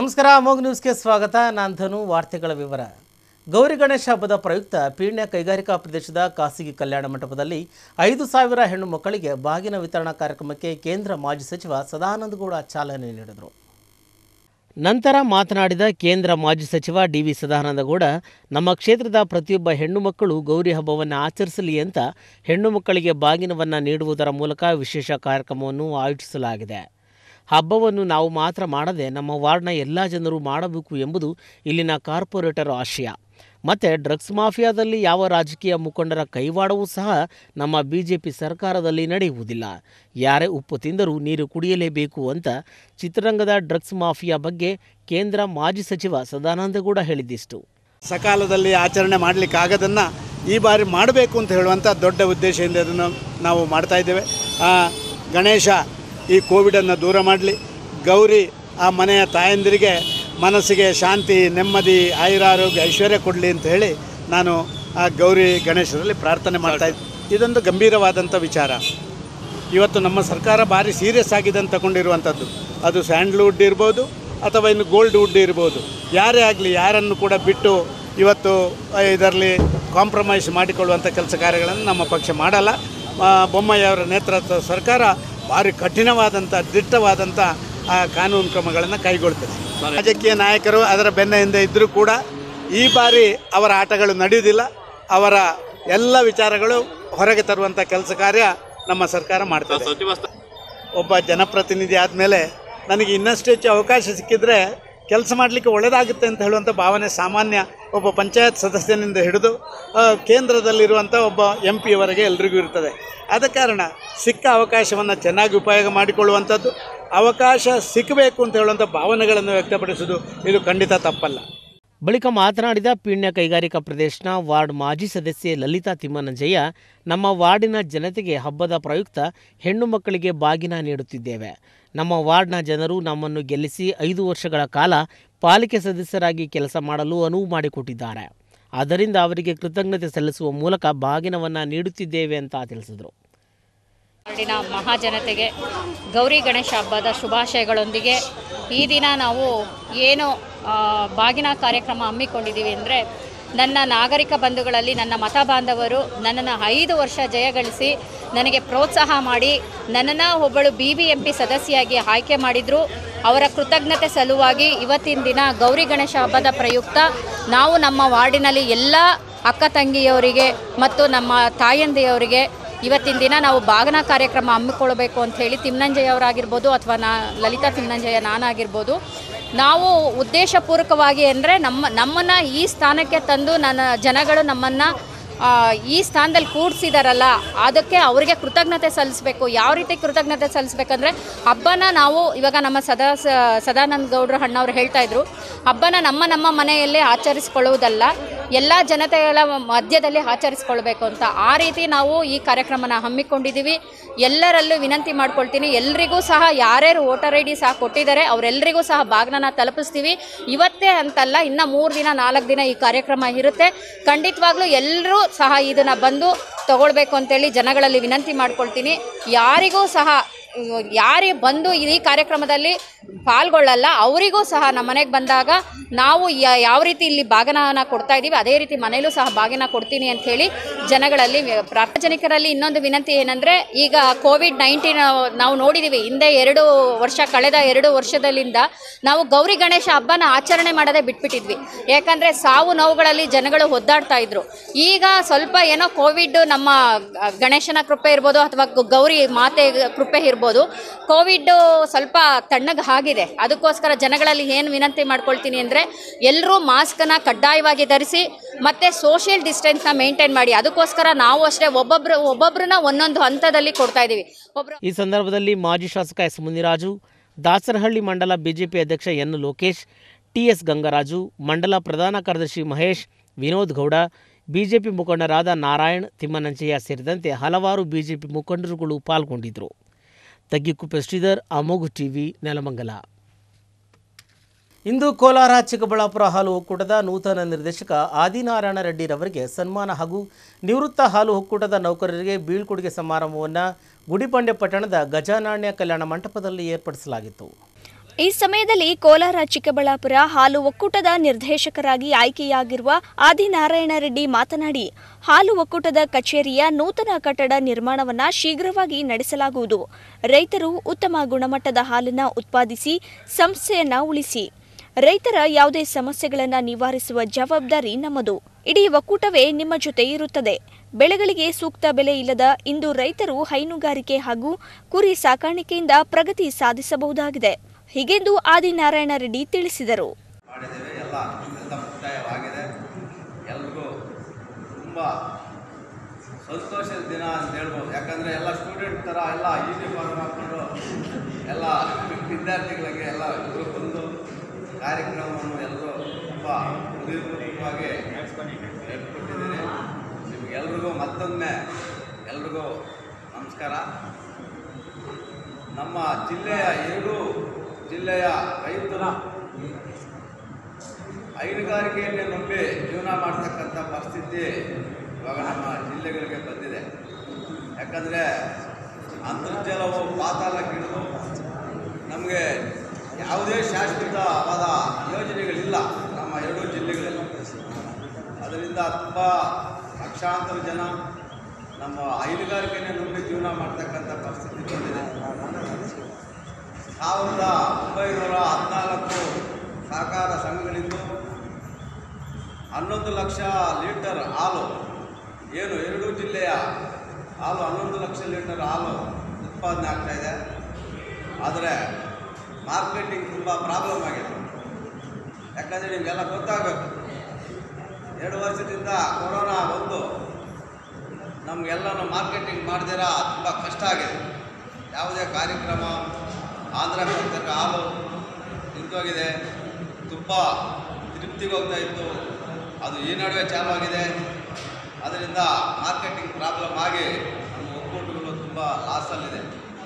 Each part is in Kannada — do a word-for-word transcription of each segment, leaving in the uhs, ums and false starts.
ನಮಸ್ಕಾರ ಅಮೋಘ್ ನ್ಯೂಸ್ಗೆ ಸ್ವಾಗತ. ನಾನು ಧನು. ವಾರ್ತೆಗಳ ವಿವರ. ಗೌರಿ ಗಣೇಶ ಹಬ್ಬದ ಪ್ರಯುಕ್ತ ಪೀಣ್ಯ ಕೈಗಾರಿಕಾ ಪ್ರದೇಶದ ಖಾಸಗಿ ಕಲ್ಯಾಣ ಮಂಟಪದಲ್ಲಿ ಐದು ಸಾವಿರ ಹೆಣ್ಣು ಮಕ್ಕಳಿಗೆ ಬಾಗಿನ ವಿತರಣಾ ಕಾರ್ಯಕ್ರಮಕ್ಕೆ ಕೇಂದ್ರ ಮಾಜಿ ಸಚಿವ ಸದಾನಂದ ಗೌಡ ಚಾಲನೆ ನೀಡಿದರು. ನಂತರ ಮಾತನಾಡಿದ ಕೇಂದ್ರ ಮಾಜಿ ಸಚಿವ ಡಿ ವಿ ಸದಾನಂದ ಗೌಡ, ನಮ್ಮ ಕ್ಷೇತ್ರದ ಪ್ರತಿಯೊಬ್ಬ ಹೆಣ್ಣು ಮಕ್ಕಳು ಗೌರಿ ಹಬ್ಬವನ್ನು ಆಚರಿಸಲಿ ಅಂತ ಹೆಣ್ಣು ಮಕ್ಕಳಿಗೆ ಬಾಗಿನವನ್ನು ನೀಡುವುದರ ಮೂಲಕ ವಿಶೇಷ ಕಾರ್ಯಕ್ರಮವನ್ನು ಆಯೋಜಿಸಲಾಗಿದೆ. ಹಬ್ಬವನ್ನು ನಾವು ಮಾತ್ರ ಮಾಡದೆ ನಮ್ಮ ವಾರ್ಡ್ನ ಎಲ್ಲ ಜನರು ಮಾಡಬೇಕು ಎಂಬುದು ಇಲ್ಲಿನ ಕಾರ್ಪೊರೇಟರ್ ಆಶಯ. ಮತ್ತು ಡ್ರಗ್ಸ್ ಮಾಫಿಯಾದಲ್ಲಿ ಯಾವ ರಾಜಕೀಯ ಮುಖಂಡರ ಕೈವಾಡವೂ ಸಹ ನಮ್ಮ ಬಿ ಜೆ ಪಿ ಸರ್ಕಾರದಲ್ಲಿ ನಡೆಯುವುದಿಲ್ಲ. ಯಾರೇ ಉಪ್ಪು ತಿಂದರೂ ನೀರು ಕುಡಿಯಲೇಬೇಕು ಅಂತ ಚಿತ್ರರಂಗದ ಡ್ರಗ್ಸ್ ಮಾಫಿಯಾ ಬಗ್ಗೆ ಕೇಂದ್ರ ಮಾಜಿ ಸಚಿವ ಸದಾನಂದಗೌಡ ಹೇಳಿದ್ದಿಷ್ಟು. ಸಕಾಲದಲ್ಲಿ ಆಚರಣೆ ಮಾಡಲಿಕ್ಕಾಗದನ್ನು ಈ ಬಾರಿ ಮಾಡಬೇಕು ಅಂತ ಹೇಳುವಂಥ ದೊಡ್ಡ ಉದ್ದೇಶದಿಂದ ಅದನ್ನು ನಾವು ಮಾಡ್ತಾ ಇದ್ದೇವೆ. ಗಣೇಶ ಈ ಕೋವಿಡನ್ನು ದೂರ ಮಾಡಲಿ, ಗೌರಿ ಆ ಮನೆಯ ತಾಯಂದಿರಿಗೆ ಮನಸ್ಸಿಗೆ ಶಾಂತಿ, ನೆಮ್ಮದಿ, ಆಯುರಾರೋಗ್ಯ, ಐಶ್ವರ್ಯ ಕೊಡಲಿ ಅಂತ ಹೇಳಿ ನಾನು ಆ ಗೌರಿ ಗಣೇಶರಲ್ಲಿ ಪ್ರಾರ್ಥನೆ ಮಾಡ್ತಾಯಿದ್ದೆ. ಇದೊಂದು ಗಂಭೀರವಾದಂಥ ವಿಚಾರ. ಇವತ್ತು ನಮ್ಮ ಸರ್ಕಾರ ಭಾರಿ ಸೀರಿಯಸ್ ಆಗಿದೆ ಅಂತ ತಗೊಂಡಿರುವಂಥದ್ದು. ಅದು ಸ್ಯಾಂಡ್ಲ್ವುಡ್ ಇರ್ಬೋದು ಅಥವಾ ಇನ್ನು ಗೋಲ್ಡ್ ವುಡ್ ಇರ್ಬೋದು, ಯಾರೇ ಆಗಲಿ ಯಾರನ್ನು ಕೂಡ ಬಿಟ್ಟು ಇವತ್ತು ಇದರಲ್ಲಿ ಕಾಂಪ್ರಮೈಸ್ ಮಾಡಿಕೊಳ್ಳುವಂಥ ಕೆಲಸ ಕಾರ್ಯಗಳನ್ನು ನಮ್ಮ ಪಕ್ಷ ಮಾಡಲ್ಲ. ಬೊಮ್ಮಾಯಿಯವರ ನೇತೃತ್ವದ ಸರ್ಕಾರ ಭಾರಿ ಕಠಿಣವಾದಂಥ ದಿಟ್ಟವಾದಂಥ ಆ ಕಾನೂನು ಕ್ರಮಗಳನ್ನು ಕೈಗೊಳ್ತದೆ. ರಾಜಕೀಯ ನಾಯಕರು ಅದರ ಬೆನ್ನ ಹಿಂದೆ ಇದ್ದರೂ ಕೂಡ ಈ ಬಾರಿ ಅವರ ಆಟಗಳು ನಡೆಯುವುದಿಲ್ಲ. ಅವರ ಎಲ್ಲ ವಿಚಾರಗಳು ಹೊರಗೆ ತರುವಂಥ ಕೆಲಸ ಕಾರ್ಯ ನಮ್ಮ ಸರ್ಕಾರ ಮಾಡ್ತದೆ. ಒಬ್ಬ ಜನಪ್ರತಿನಿಧಿ ಆದಮೇಲೆ ನನಗೆ ಇನ್ನಷ್ಟು ಹೆಚ್ಚು ಅವಕಾಶ ಸಿಕ್ಕಿದರೆ ಕೆಲಸ ಮಾಡಲಿಕ್ಕೆ ಒಳ್ಳೆಯದಾಗುತ್ತೆ ಅಂತ ಹೇಳುವಂಥ ಭಾವನೆ ಸಾಮಾನ್ಯ ಒಬ್ಬ ಪಂಚಾಯತ್ ಸದಸ್ಯನಿಂದ ಹಿಡಿದು ಕೇಂದ್ರದಲ್ಲಿರುವಂಥ ಒಬ್ಬ ಎಂ ಪಿಯವರೆಗೆ ಎಲ್ರಿಗೂ ಇರ್ತದೆ. ಆದ ಕಾರಣ ಸಿಕ್ಕ ಅವಕಾಶವನ್ನು ಚೆನ್ನಾಗಿ ಉಪಯೋಗ ಮಾಡಿಕೊಳ್ಳುವಂಥದ್ದು, ಅವಕಾಶ ಸಿಕ್ಕಬೇಕು ಅಂತ ಹೇಳುವಂಥ ಭಾವನೆಗಳನ್ನು ವ್ಯಕ್ತಪಡಿಸುವುದು ಇದು ಖಂಡಿತ ತಪ್ಪಲ್ಲ. ಬಳಿಕ ಮಾತನಾಡಿದ ಪೀಣ್ಯ ಕೈಗಾರಿಕಾ ಪ್ರದೇಶನ ವಾರ್ಡ್ ಮಾಜಿ ಸದಸ್ಯೆ ಲಲಿತಾ ತಿಮ್ಮನಂಜಯ್ಯ, ನಮ್ಮ ವಾರ್ಡಿನ ಜನತೆಗೆ ಹಬ್ಬದ ಪ್ರಯುಕ್ತ ಹೆಣ್ಣು ಮಕ್ಕಳಿಗೆ ಬಾಗಿನ ನೀಡುತ್ತಿದ್ದೇವೆ. ನಮ್ಮ ವಾರ್ಡ್ನ ಜನರು ನಮ್ಮನ್ನು ಗೆಲ್ಲಿಸಿ ಐದು ವರ್ಷಗಳ ಕಾಲ ಪಾಲಿಕೆ ಸದಸ್ಯರಾಗಿ ಕೆಲಸ ಮಾಡಲು ಅನುವು ಮಾಡಿಕೊಟ್ಟಿದ್ದಾರೆ. ಆದ್ದರಿಂದ ಅವರಿಗೆ ಕೃತಜ್ಞತೆ ಸಲ್ಲಿಸುವ ಮೂಲಕ ಬಾಗಿನವನ್ನು ನೀಡುತ್ತಿದ್ದೇವೆ ಅಂತ ತಿಳಿಸಿದರು. ವಾರ್ಡಿನ ಮಹಾಜನತೆಗೆ ಗೌರಿ ಗಣೇಶ ಹಬ್ಬದ ಶುಭಾಶಯಗಳೊಂದಿಗೆ ಈ ದಿನ ನಾವು ಏನು ಬಾಗಿನ ಕಾರ್ಯಕ್ರಮ ಹಮ್ಮಿಕೊಂಡಿದ್ದೀವಿ ಅಂದರೆ, ನನ್ನ ನಾಗರಿಕ ಬಂಧುಗಳಲ್ಲಿ ನನ್ನ ಮತ ಬಾಂಧವರು ನನ್ನನ್ನು ಐದು ವರ್ಷ ಜಯಗಳಿಸಿ ನನಗೆ ಪ್ರೋತ್ಸಾಹ ಮಾಡಿ ನನ್ನನ್ನು ಒಬ್ಬಳು ಬಿ ಬಿ ಎಂ ಪಿ ಸದಸ್ಯೆಯಾಗಿ ಆಯ್ಕೆ ಮಾಡಿದರು. ಅವರ ಕೃತಜ್ಞತೆ ಸಲುವಾಗಿ ಇವತ್ತಿನ ದಿನ ಗೌರಿ ಗಣೇಶ ಹಬ್ಬದ ಪ್ರಯುಕ್ತ ನಾವು ನಮ್ಮ ವಾರ್ಡಿನಲ್ಲಿ ಎಲ್ಲ ಅಕ್ಕ ತಂಗಿಯವರಿಗೆ ಮತ್ತು ನಮ್ಮ ತಾಯಂದಿಯವರಿಗೆ ಇವತ್ತಿನ ದಿನ ನಾವು ಬಾಗಿನ ಕಾರ್ಯಕ್ರಮ ಹಮ್ಮಿಕೊಳ್ಬೇಕು ಅಂಥೇಳಿ ತಿಮ್ಮನಂಜಯ್ಯವರಾಗಿರ್ಬೋದು ಅಥವಾ ನಾ ಲಲಿತಾ ತಿಮ್ಮನಂಜಯ್ಯ ನಾನಾಗಿರ್ಬೋದು, ನಾವು ಉದ್ದೇಶಪೂರ್ವಕವಾಗಿ ಅಂದರೆ ನಮ್ಮ ನಮ್ಮನ್ನು ಈ ಸ್ಥಾನಕ್ಕೆ ತಂದು ನನ್ನ ಜನಗಳು ನಮ್ಮನ್ನು ಈ ಸ್ಥಾನದಲ್ಲಿ ಕೂಡಿಸಿದಾರಲ್ಲ, ಅದಕ್ಕೆ ಅವರಿಗೆ ಕೃತಜ್ಞತೆ ಸಲ್ಲಿಸಬೇಕು. ಯಾವ ರೀತಿ ಕೃತಜ್ಞತೆ ಸಲ್ಲಿಸ್ಬೇಕಂದ್ರೆ, ಹಬ್ಬನ ನಾವು ಇವಾಗ ನಮ್ಮ ಸದಾ ಸದಾನಂದ ಗೌಡ್ರ ಅಣ್ಣವ್ರು ಹೇಳ್ತಾಯಿದ್ರು, ಹಬ್ಬನ ನಮ್ಮ ನಮ್ಮ ಮನೆಯಲ್ಲೇ ಆಚರಿಸ್ಕೊಳ್ಳುವುದಲ್ಲ, ಎಲ್ಲ ಜನತೆಗಳ ಮಧ್ಯದಲ್ಲಿ ಆಚರಿಸ್ಕೊಳ್ಬೇಕು ಅಂತ. ಆ ರೀತಿ ನಾವು ಈ ಕಾರ್ಯಕ್ರಮನ ಹಮ್ಮಿಕೊಂಡಿದ್ದೀವಿ. ಎಲ್ಲರಲ್ಲೂ ವಿನಂತಿ ಮಾಡ್ಕೊಳ್ತೀನಿ, ಎಲ್ರಿಗೂ ಸಹ ಯಾರ್ಯಾರು ವೋಟರ್ ಐ ಡಿ ಸಹ ಕೊಟ್ಟಿದ್ದಾರೆ ಅವರೆಲ್ಲರಿಗೂ ಸಹ ಬಾಗಿನ ತಲುಪಿಸ್ತೀವಿ. ಇವತ್ತೇ ಅಂತಲ್ಲ, ಇನ್ನು ಮೂರು ದಿನ ನಾಲ್ಕು ದಿನ ಈ ಕಾರ್ಯಕ್ರಮ ಇರುತ್ತೆ. ಖಂಡಿತವಾಗ್ಲೂ ಎಲ್ಲರೂ ಸಹ ಇದನ್ನು ಬಂದು ತಗೊಳ್ಬೇಕು ಅಂತೇಳಿ ಜನಗಳಲ್ಲಿ ವಿನಂತಿ ಮಾಡ್ಕೊಳ್ತೀನಿ. ಯಾರಿಗೂ ಸಹ ಯಾರೇ ಬಂದು ಈ ಕಾರ್ಯಕ್ರಮದಲ್ಲಿ ಪಾಲ್ಗೊಳ್ಳಲ್ಲ ಅವರಿಗೂ ಸಹ ನಮ್ಮ ಮನೆಗೆ ಬಂದಾಗ ನಾವು ಯಾವ ರೀತಿ ಇಲ್ಲಿ ಬಾಗಿನ ಕೊಡ್ತಾ ಇದ್ದೀವಿ ಅದೇ ರೀತಿ ಮನೆಯಲ್ಲೂ ಸಹ ಬಾಗಿನ ಕೊಡ್ತೀನಿ ಅಂಥೇಳಿ ಜನಗಳಲ್ಲಿ ಸಾರ್ವಜನಿಕರಲ್ಲಿ ಇನ್ನೊಂದು ವಿನಂತಿ ಏನಂದರೆ, ಈಗ ಕೋವಿಡ್ ನೈನ್ಟೀನ್ ನಾವು ನೋಡಿದ್ದೀವಿ. ಹಿಂದೆ ಎರಡು ವರ್ಷ ಕಳೆದ ಎರಡು ವರ್ಷದಲ್ಲಿಂದ ನಾವು ಗೌರಿ ಗಣೇಶ ಹಬ್ಬನ ಆಚರಣೆ ಮಾಡೋದೇ ಬಿಟ್ಬಿಟ್ಟಿದ್ವಿ. ಯಾಕಂದರೆ ಸಾವು ನೋವುಗಳಲ್ಲಿ ಜನಗಳು ಒದ್ದಾಡ್ತಾ ಇದ್ರು. ಈಗ ಸ್ವಲ್ಪ ಏನೋ ಕೋವಿಡ್ ನಮ್ಮ ಗಣೇಶನ ಕೃಪೆ ಇರ್ಬೋದು ಅಥವಾ ಗೌರಿ ಮಾತೆ ಕೃಪೆ ಇರ್ಬೋದು, ಕೋವಿಡ್ ಸ್ವಲ್ಪ ತಣ್ಣಗೆ ಆಗಿದೆ. ಅದಕ್ಕೋಸ್ಕರ ಜನಗಳಲ್ಲಿ ಏನು ವಿನಂತಿ ಮಾಡ್ಕೊಳ್ತೀನಿ ಅಂದರೆ, ಎಲ್ಲರೂ ಮಾಸ್ಕನ್ನು ಕಡ್ಡಾಯವಾಗಿ ಧರಿಸಿ ಮತ್ತು ಸೋಷಿಯಲ್ ಡಿಸ್ಟೆನ್ಸ್ನ ಮೇಂಟೈನ್ ಮಾಡಿ. ಅದಕ್ಕೋಸ್ಕರ ನಾವು ಅಷ್ಟೇ ಒಬ್ಬೊಬ್ಬರು ಒಬ್ಬೊಬ್ಬರನ್ನ ಒಂದೊಂದು ಹಂತದಲ್ಲಿ ಕೊಡ್ತಾ ಇದ್ದೀವಿ. ಒಬ್ಬರು ಈ ಸಂದರ್ಭದಲ್ಲಿ ಮಾಜಿ ಶಾಸಕ ಎಸ್ ಮುನಿರಾಜು, ದಾಸರಹಳ್ಳಿ ಮಂಡಲ ಬಿಜೆಪಿ ಅಧ್ಯಕ್ಷ N Lokesh, T S Gangaraju, ಮಂಡಲ ಪ್ರಧಾನ ಕಾರ್ಯದರ್ಶಿ ಮಹೇಶ್, ವಿನೋದ್ ಗೌಡ, ಬಿಜೆಪಿ ಮುಖಂಡರಾದ ನಾರಾಯಣ್, ತಿಮ್ಮನಂಜಯ್ಯ ಸೇರಿದಂತೆ ಹಲವಾರು ಬಿಜೆಪಿ ಮುಖಂಡರುಗಳು ಪಾಲ್ಗೊಂಡಿದ್ದರು. ತಗ್ಗಿಕುಪ್ಪೆ ಶ್ರೀಧರ್, ಅಮೋಘ್ ಟಿವಿ, ನೆಲಮಂಗಲ. ಇಂದು ಕೋಲಾರ ಚಿಕ್ಕಬಳ್ಳಾಪುರ ಹಾಲು ಒಕ್ಕೂಟದ ನೂತನ ನಿರ್ದೇಶಕ ಆದಿನಾರಾಯಣ ರೆಡ್ಡಿರವರಿಗೆ ಸನ್ಮಾನ ಹಾಗೂ ನಿವೃತ್ತ ಹಾಲು ಒಕ್ಕೂಟದ ನೌಕರರಿಗೆ ಬೀಳ್ಕೊಡುಗೆ ಸಮಾರಂಭವನ್ನು ಗುಡಿಬಂಡೆ ಪಟ್ಟಣದ ಗಜಾನಾಣ್ಯ ಕಲ್ಯಾಣ ಮಂಟಪದಲ್ಲಿ ಏರ್ಪಡಿಸಲಾಗಿತ್ತು. ಈ ಸಮಯದಲ್ಲಿ ಕೋಲಾರ ಚಿಕ್ಕಬಳ್ಳಾಪುರ ಹಾಲು ಒಕ್ಕೂಟದ ನಿರ್ದೇಶಕರಾಗಿ ಆಯ್ಕೆಯಾಗಿರುವ ಆದಿನಾರಾಯಣ ರೆಡ್ಡಿ ಮಾತನಾಡಿ, ಹಾಲು ಒಕ್ಕೂಟದ ಕಚೇರಿಯ ನೂತನ ಕಟ್ಟಡ ನಿರ್ಮಾಣವನ್ನು ಶೀಘ್ರವಾಗಿ ನಡೆಸಲಾಗುವುದು. ರೈತರು ಉತ್ತಮ ಗುಣಮಟ್ಟದ ಹಾಲನ್ನು ಉತ್ಪಾದಿಸಿ ಸಂಸ್ಥೆಯನ್ನ ಉಳಿಸಿ. ರೈತರ ಯಾವುದೇ ಸಮಸ್ಯೆಗಳನ್ನು ನಿವಾರಿಸುವ ಜವಾಬ್ದಾರಿ ನಮ್ಮದು. ಇಡೀ ಒಕ್ಕೂಟವೇ ನಿಮ್ಮ ಜೊತೆ ಇರುತ್ತದೆ. ಬೆಳೆಗಳಿಗೆ ಸೂಕ್ತ ಬೆಲೆ ಇಲ್ಲದ ಇಂದು ರೈತರು ಹೈನುಗಾರಿಕೆ ಹಾಗೂ ಕುರಿ ಸಾಕಾಣಿಕೆಯಿಂದ ಪ್ರಗತಿ ಸಾಧಿಸಬಹುದಾಗಿದೆ. ಹೀಗೆಂದು ಆದಿನಾರಾಯಣ ರೆಡ್ಡಿ ತಿಳಿಸಿದರು. ಎಲ್ಲ ಎಲ್ಲ ಮುಕ್ತಾಯವಾಗಿದೆ. ಎಲ್ರಿಗೂ ತುಂಬ ಸಂತೋಷದ ದಿನ ಅಂತ ಹೇಳ್ಬೋದು. ಯಾಕಂದರೆ ಎಲ್ಲ ಸ್ಟೂಡೆಂಟ್ ಥರ ಎಲ್ಲ ಯೂನಿಫಾರ್ಮ್ ಹಾಕ್ಕೊಂಡು ಎಲ್ಲ ವಿದ್ಯಾರ್ಥಿಗಳಿಗೆ ಎಲ್ಲ ಒಂದು ಕಾರ್ಯಕ್ರಮವನ್ನು ಎಲ್ಲರೂ ತುಂಬ ಉದಯಪೂರ್ವಕವಾಗಿ ಹೇಳ್ಕೊಟ್ಟಿದ್ದೀನಿ. ನಿಮಗೆಲ್ರಿಗೂ ಮತ್ತೊಮ್ಮೆ ಎಲ್ರಿಗೂ ನಮಸ್ಕಾರ. ನಮ್ಮ ಜಿಲ್ಲೆಯ ಎರಡೂ ಜಿಲ್ಲೆಯ ರೈತರು ಹೈನುಗಾರಿಕೆಯನ್ನೇ ನಂಬಿ ಜೀವನ ಮಾಡ್ತಕ್ಕಂಥ ಪರಿಸ್ಥಿತಿ ಇವಾಗ ನಮ್ಮ ಜಿಲ್ಲೆಗಳಿಗೆ ಬಂದಿದೆ. ಯಾಕಂದರೆ ಅಂತರ್ಜಲವು ಪಾತಾಳಕ್ಕಿಳಿದು ನಮಗೆ ಯಾವುದೇ ಶಾಶ್ವತವಾದ ಯೋಜನೆಗಳಿಲ್ಲ ನಮ್ಮ ಎರಡೂ ಜಿಲ್ಲೆಗಳಲ್ಲಿ. ಅದರಿಂದ ತುಂಬ ಲಕ್ಷಾಂತರ ಜನ ನಮ್ಮ ಹೈನುಗಾರಿಕೆಯನ್ನೇ ನಂಬಿ ಜೀವನ ಮಾಡ್ತಕ್ಕಂಥ ಪರಿಸ್ಥಿತಿ ಬಂದಿದೆ. ಸಾವಿರದ ಒಂಬೈನೂರ ಹದಿನಾಲ್ಕು ಸಹಕಾರ ಸಂಘಗಳಿಂದ ಹನ್ನೊಂದು ಲಕ್ಷ ಲೀಟರ್ ಹಾಲು, ಏನು ಎರಡೂ ಜಿಲ್ಲೆಯ ಹಾಲು ಹನ್ನೊಂದು ಲಕ್ಷ ಲೀಟರ್ ಹಾಲು ಉತ್ಪಾದನೆ ಆಗ್ತಾಯಿದೆ. ಆದರೆ ಮಾರ್ಕೆಟಿಂಗ್ ತುಂಬ ಪ್ರಾಬ್ಲಮ್ ಆಗಿದೆ. ಯಾಕಂದರೆ ನಿಮಗೆಲ್ಲ ಗೊತ್ತಾಗಬೇಕು, ಎರಡು ವರ್ಷದಿಂದ ಕೊರೋನಾ ಬಂದು ನಮಗೆಲ್ಲನೂ ಮಾರ್ಕೆಟಿಂಗ್ ಮಾಡ್ದಿರಾ ತುಂಬ ಕಷ್ಟ ಆಗಿದೆ. ಯಾವುದೇ ಕಾರ್ಯಕ್ರಮ ಆಂಧ್ರ ಬರ್ತಕ್ಕ ಹಾಲು ನಿಂತೋಗಿದೆ. ತುಪ್ಪ ತೃಪ್ತಿಗೆ ಹೋಗ್ತಾ ಇತ್ತು, ಅದು ಈ ನಡುವೆ ಚಾಲು ಆಗಿದೆ. ಅದರಿಂದ ಮಾರ್ಕೆಟಿಂಗ್ ಪ್ರಾಬ್ಲಮ್ ಆಗಿ ನಮ್ಮ ಒಕ್ಕೂಟಗಳು ತುಂಬ ಲಾಸಲ್ಲಿದೆ.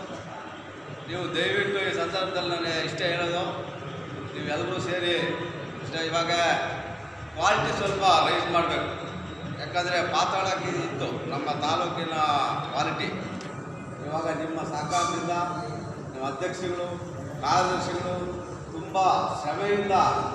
ನೀವು ದಯವಿಟ್ಟು ಈ ಸಂದರ್ಭದಲ್ಲಿ ನಾನು ಇಷ್ಟೇ ಹೇಳೋದು, ನೀವೆಲ್ಲರೂ ಸೇರಿ ಇಷ್ಟೇ ಇವಾಗ ಕ್ವಾಲಿಟಿ ಸ್ವಲ್ಪ ರೈಸ್ ಮಾಡಬೇಕು. ಯಾಕಂದರೆ ಪಾತಾಳಕ್ಕೆ ಇತ್ತು ನಮ್ಮ ತಾಲೂಕಿನ ಕ್ವಾಲಿಟಿ. ಇವಾಗ ನಿಮ್ಮ ಸಹಕಾರದಿಂದ ನಿಮ್ಮ ಅಧ್ಯಕ್ಷಗಳು ಕಾರ್ಯದರ್ಶಿಗಳು ತುಂಬ ಶ್ರಮೆಯಿಂದ.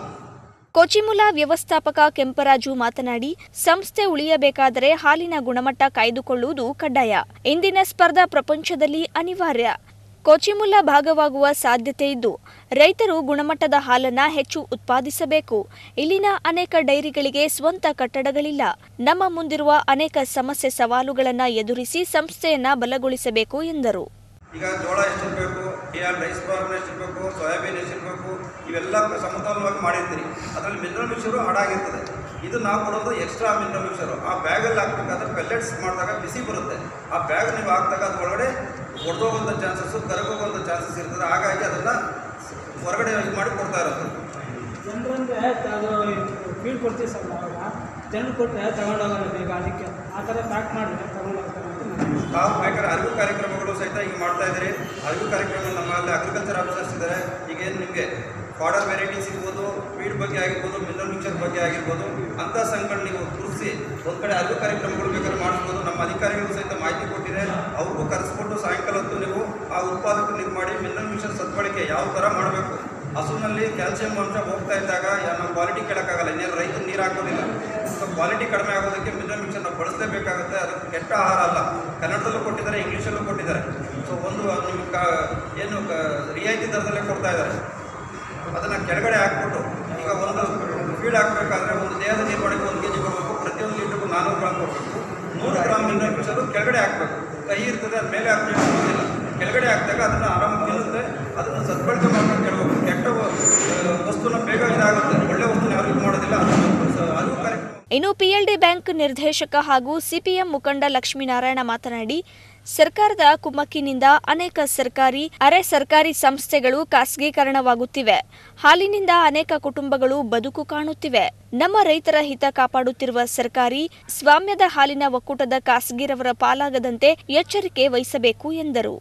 ಕೊಚಿಮುಲ ವ್ಯವಸ್ಥಾಪಕ ಕೆಂಪರಾಜು ಮಾತನಾಡಿ, ಸಂಸ್ಥೆ ಉಳಿಯಬೇಕಾದರೆ ಹಾಲಿನ ಗುಣಮಟ್ಟ ಕಾಯ್ದುಕೊಳ್ಳುವುದು ಕಡ್ಡಾಯ. ಇಂದಿನ ಸ್ಪರ್ಧಾ ಪ್ರಪಂಚದಲ್ಲಿ ಅನಿವಾರ್ಯ. ಕೊಚಿಮುಲ ಭಾಗವಾಗುವ ಸಾಧ್ಯತೆ ಇದ್ದು ರೈತರು ಗುಣಮಟ್ಟದ ಹಾಲನ್ನು ಹೆಚ್ಚು ಉತ್ಪಾದಿಸಬೇಕು. ಇಲ್ಲಿನ ಅನೇಕ ಡೈರಿಗಳಿಗೆ ಸ್ವಂತ ಕಟ್ಟಡಗಳಿಲ್ಲ. ನಮ್ಮ ಮುಂದಿರುವ ಅನೇಕ ಸಮಸ್ಯೆ ಸವಾಲುಗಳನ್ನು ಎದುರಿಸಿ ಸಂಸ್ಥೆಯನ್ನ ಬಲಗೊಳಿಸಬೇಕು ಎಂದರು. ಈಗ ಜೋಳ ಎಷ್ಟಿರಬೇಕು, ರೈಸ್ ಬಾರ್ನ್ ಎಷ್ಟಿರಬೇಕು, ಸೋಯಾಬೀನ್ ಎಷ್ಟಿರಬೇಕು, ಇವೆಲ್ಲ ಸಮತೋಲನವಾಗಿ ಮಾಡಿರ್ತೀರಿ. ಅದರಲ್ಲಿ ಮಿನರಲ್ ಮಿಕ್ಸರು ಹಾಡಾಗಿರ್ತದೆ. ಇದು ನಾವು ಕೊಡೋದು ಎಕ್ಸ್ಟ್ರಾ ಮಿನರಲ್ ಮಿಕ್ಸರು. ಆ ಬ್ಯಾಗಲ್ಲಿ ಹಾಕ್ಬೇಕಾದ್ರೆ ಪೆಲ್ಲೆಟ್ಸ್ ಮಾಡಿದಾಗ ಬಿಸಿ ಬರುತ್ತೆ. ಆ ಬ್ಯಾಗ್ ನೀವು ಹಾಕಿದಾಗ ಅದು ಒಳಗಡೆ ಹೊಡೆದೋಗುವಂಥ ಚಾನ್ಸಸ್ಸು, ಕರಗೋಗುವಂಥ ಚಾನ್ಸಸ್ ಇರ್ತದೆ. ಹಾಗಾಗಿ ಅದನ್ನು ಹೊರಗಡೆ ಮಾಡಿ ಕೊಡ್ತಾ ಇರೋದು. ಜನರಂದರೆ ಅದು ಫೀಡ್ ಕೊಡ್ತೀವಿ ಸರ್. ಅವಾಗ ಜನರು ಕೊಟ್ಟರೆ ತಗೊಂಡೋಗೋದು ಬೇಗ, ಅದಕ್ಕೆ ಆ ಥರ ಪ್ಯಾಕ್ ಮಾಡಿದ್ರೆ ತಗೊಂಡೋಗ್ತಾರೆ. ತಾವು ಬೇಕಾದ್ರೆ ಅರಿವು ಕಾರ್ಯಕ್ರಮಗಳು ಸಹಿತ ಈಗ ಮಾಡ್ತಾ ಇದ್ದೀರಿ. ಅರಿವು ಕಾರ್ಯಕ್ರಮ ನಮ್ಮಲ್ಲಿ ಅಗ್ರಿಕಲ್ಚರ್ ಆಫೀಸರ್ಸ್ ಇದ್ದಾರೆ. ಈಗ ಏನು ನಿಮಗೆ ಫಾಡರ್ ವೆರೈಟೀಸ್ ಇರ್ಬೋದು, ಫೀಡ್ ಬಗ್ಗೆ ಆಗಿರ್ಬೋದು, ಮಿನರಲ್ ಮಿಕ್ಸರ್ ಬಗ್ಗೆ ಆಗಿರ್ಬೋದು, ಅಂಥ ಸಂಘಗಳು ನೀವು ಗುರುತಿಸಿ ಒಂದು ಕಡೆ ಅರಿವು ಕಾರ್ಯಕ್ರಮಗಳು ಬೇಕಾದ್ರೆ ಮಾಡಿಸ್ಬೋದು. ನಮ್ಮ ಅಧಿಕಾರಿಗಳು ಸಹಿತ ಮಾಹಿತಿ ಕೊಟ್ಟಿದೆ. ಅವ್ರಿಗೂ ಕರೆಸ್ಬಿಟ್ಟು ಸಾಯಂಕಾಲ ಹೊತ್ತು ನೀವು ಆ ಉತ್ಪಾದಕರು ನೀವು ಮಾಡಿ ಮಿನರಲ್ ಮಿಕ್ಸರ್ ಸದ್ಬಳಕೆ ಯಾವ ಥರ ಮಾಡಬೇಕು. ಹಸುನಲ್ಲಿ ಕ್ಯಾಲ್ಸಿಯಂ ಅಂಶ ಹೋಗ್ತಾ ಇದ್ದಾಗ ನಾವು ಕ್ವಾಲಿಟಿ ಕೇಳೋಕ್ಕಾಗಲ್ಲ. ಇನ್ನೇನು ರೈತರು ನೀರು ಹಾಕೋದಿಲ್ಲ. ಸೊ ಕ್ವಾಲಿಟಿ ಕಡಿಮೆ ಆಗೋದಕ್ಕೆ ಮಿನರಲ್ ಮಿಕ್ಸರ್ ನಾವು ಬಳಸಲೇಬೇಕಾಗುತ್ತೆ. ಅದಕ್ಕೆ ಕೆಟ್ಟ ಆಹಾರ ಅಲ್ಲ. ಕನ್ನಡದಲ್ಲೂ ಕೊಟ್ಟಿದ್ದಾರೆ, ಇಂಗ್ಲೀಷಲ್ಲೂ ಕೊಟ್ಟಿದ್ದಾರೆ. ಸೊ ಒಂದು ನಿಮ್ಗೆ ಕ ಏನು ಕ ರಿಯಾಯಿತಿ ದರದಲ್ಲೇ ಕೊಡ್ತಾ ಇದ್ದಾರೆ. ಅದನ್ನು ಕೆಳಗಡೆ ಹಾಕ್ಬಿಟ್ಟು ಈಗ ಒಂದು ಫೀಡ್ ಹಾಕಬೇಕಾದ್ರೆ ಒಂದು ದೇಹದ ನಿರ್ವಹಣೆಗೆ ಒಂದು ಕೆ ಜಿ ಕೊಡಬೇಕು. ಪ್ರತಿಯೊಂದು ಲೀಟ್ರಿಗೂ ನಾನ್ನೂರು ಗ್ರಾಮ್ ಕೊಡಬೇಕು. ನೂರು ಗ್ರಾಮ್ ಮಿನರಲ್ ಮಿಕ್ಸರು ಕೆಳಗಡೆ ಹಾಕಬೇಕು. ಕೈ ಇರ್ತದೆ, ಅದು ಮೇಲೆ ಹಾಕಿ ಹೋಗೋದಿಲ್ಲ. ಕೆಳಗಡೆ ಹಾಕಿದಾಗ ಅದನ್ನು ಆರಾಮಾಗಿ ತಿನ್ನುತ್ತೆ. ಅದನ್ನು ಸದ್ಬಳಕೆ ಮಾಡಬೇಕು. ಕೇಳಬೇಕು. ಕೆಟ್ಟ ವಸ್ತುನ ಬೇಗ ಇದಾಗುತ್ತೆ. ಒಳ್ಳೆ ವಸ್ತುನ ಯಾರು ಇದು ಮಾಡೋದಿಲ್ಲ. ಅರಿವು ಕಾರ್ಯಕ್ರಮ. ಇನ್ನು ಪಿಎಲ್ಡಿ ಬ್ಯಾಂಕ್ ನಿರ್ದೇಶಕ ಹಾಗೂ ಸಿಪಿಎಂ ಮುಖಂಡ ಲಕ್ಷ್ಮೀನಾರಾಯಣ ಮಾತನಾಡಿ, ಸರ್ಕಾರದ ಕುಮ್ಮಕ್ಕಿನಿಂದ ಅನೇಕ ಸರ್ಕಾರಿ, ಅರೆ ಸರ್ಕಾರಿ ಸಂಸ್ಥೆಗಳು ಖಾಸಗೀಕರಣವಾಗುತ್ತಿವೆ. ಹಾಲಿನಿಂದ ಅನೇಕ ಕುಟುಂಬಗಳು ಬದುಕು ಕಾಣುತ್ತಿವೆ. ನಮ್ಮ ರೈತರ ಹಿತ ಕಾಪಾಡುತ್ತಿರುವ ಸರ್ಕಾರಿ ಸ್ವಾಮ್ಯದ ಹಾಲಿನ ಒಕ್ಕೂಟದ ಖಾಸಗಿರವರ ಪಾಲಾಗದಂತೆ ಎಚ್ಚರಿಕೆ ವಹಿಸಬೇಕು ಎಂದರು.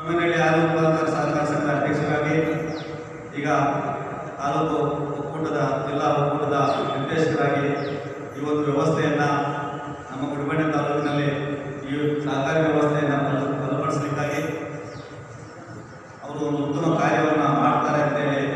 ಈಗ ತಾಲೂಕು ಒಕ್ಕೂಟದ ಜಿಲ್ಲಾ ಒಕ್ಕೂಟದ ನಿರ್ದೇಶಕರಾಗಿ ಈ ಒಂದು ವ್ಯವಸ್ಥೆಯನ್ನು ನಮ್ಮ ಗುಡಿಬಂಡೆ ತಾಲೂಕಿನಲ್ಲಿ ಈ ಸಹಕಾರಿ ವ್ಯವಸ್ಥೆಯನ್ನು ಬಲಪಡಿಸಲಿಕ್ಕಾಗಿ ಅವರು ಒಂದು ಉತ್ತಮ ಕಾರ್ಯವನ್ನು ಮಾಡ್ತಾರೆ ಅಂತೇಳಿ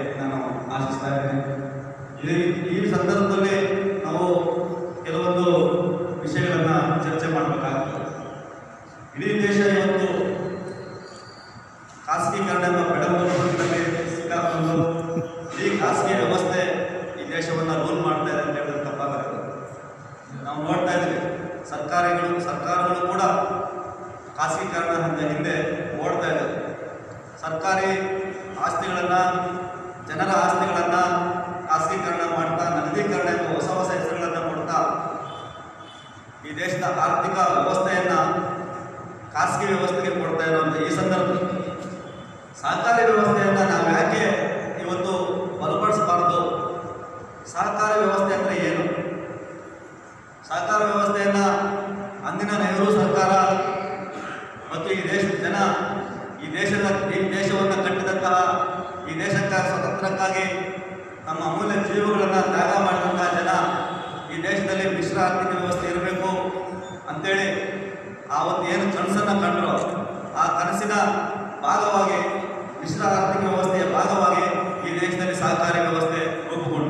ಸರ್ಕಾರಿಗಳು ಸರ್ಕಾರಗಳು ಕೂಡ ಖಾಸಗೀಕರಣದ ಹಿಂದೆ ಓಡ್ತಾ ಇದ್ದಾರೆ. ಸರ್ಕಾರಿ ಆಸ್ತಿಗಳನ್ನು, ಜನರ ಆಸ್ತಿಗಳನ್ನು ಖಾಸಗೀಕರಣ ಮಾಡ್ತಾ, ನಗದೀಕರಣ ಎಂಬ ಹೊಸ ಹೊಸ ಹೆಸರುಗಳನ್ನು ಕೊಡ್ತಾ ಈ ದೇಶದ ಆರ್ಥಿಕ ವ್ಯವಸ್ಥೆಯನ್ನು ಖಾಸಗಿ ವ್ಯವಸ್ಥೆಗೆ ಕೊಡ್ತಾ ಇರುವಂಥ ಈ ಸಂದರ್ಭದಲ್ಲಿ ಸಹಕಾರಿ ವ್ಯವಸ್ಥೆಯನ್ನು ನಾವು ಯಾಕೆ ಇವತ್ತು ಬಲಪಡಿಸಬಾರ್ದು? ಸಹಕಾರಿ ವ್ಯವಸ್ಥೆ ಅಂದರೆ ಏನು? ಸಹಕಾರ ವ್ಯವಸ್ಥೆಯನ್ನು ಅಂದಿನ ನೆಹರು ಸರ್ಕಾರ ಮತ್ತು ಈ ದೇಶದ ಜನ, ಈ ದೇಶದ ಈ ದೇಶವನ್ನು ಕಟ್ಟಿದಂತಹ, ಈ ದೇಶಕ್ಕೆ ಸ್ವತಂತ್ರಕ್ಕಾಗಿ ನಮ್ಮ ಅಮೂಲ್ಯ ಜೀವಗಳನ್ನು ತ್ಯಾಗ ಮಾಡಿದಂತಹ ಜನ, ಈ ದೇಶದಲ್ಲಿ ಮಿಶ್ರ ಆರ್ಥಿಕ ವ್ಯವಸ್ಥೆ ಇರಬೇಕು ಅಂಥೇಳಿ ಆವತ್ತು ಏನು ಕನಸನ್ನು ಕಂಡರು, ಆ ಕನಸಿನ ಭಾಗವಾಗಿ ಮಿಶ್ರ ಆರ್ಥಿಕ ವ್ಯವಸ್ಥೆಯ ಭಾಗವಾಗಿ ಈ ದೇಶದಲ್ಲಿ ಸಹಕಾರಿ ವ್ಯವಸ್ಥೆ ರೂಪುಗೊಂಡು.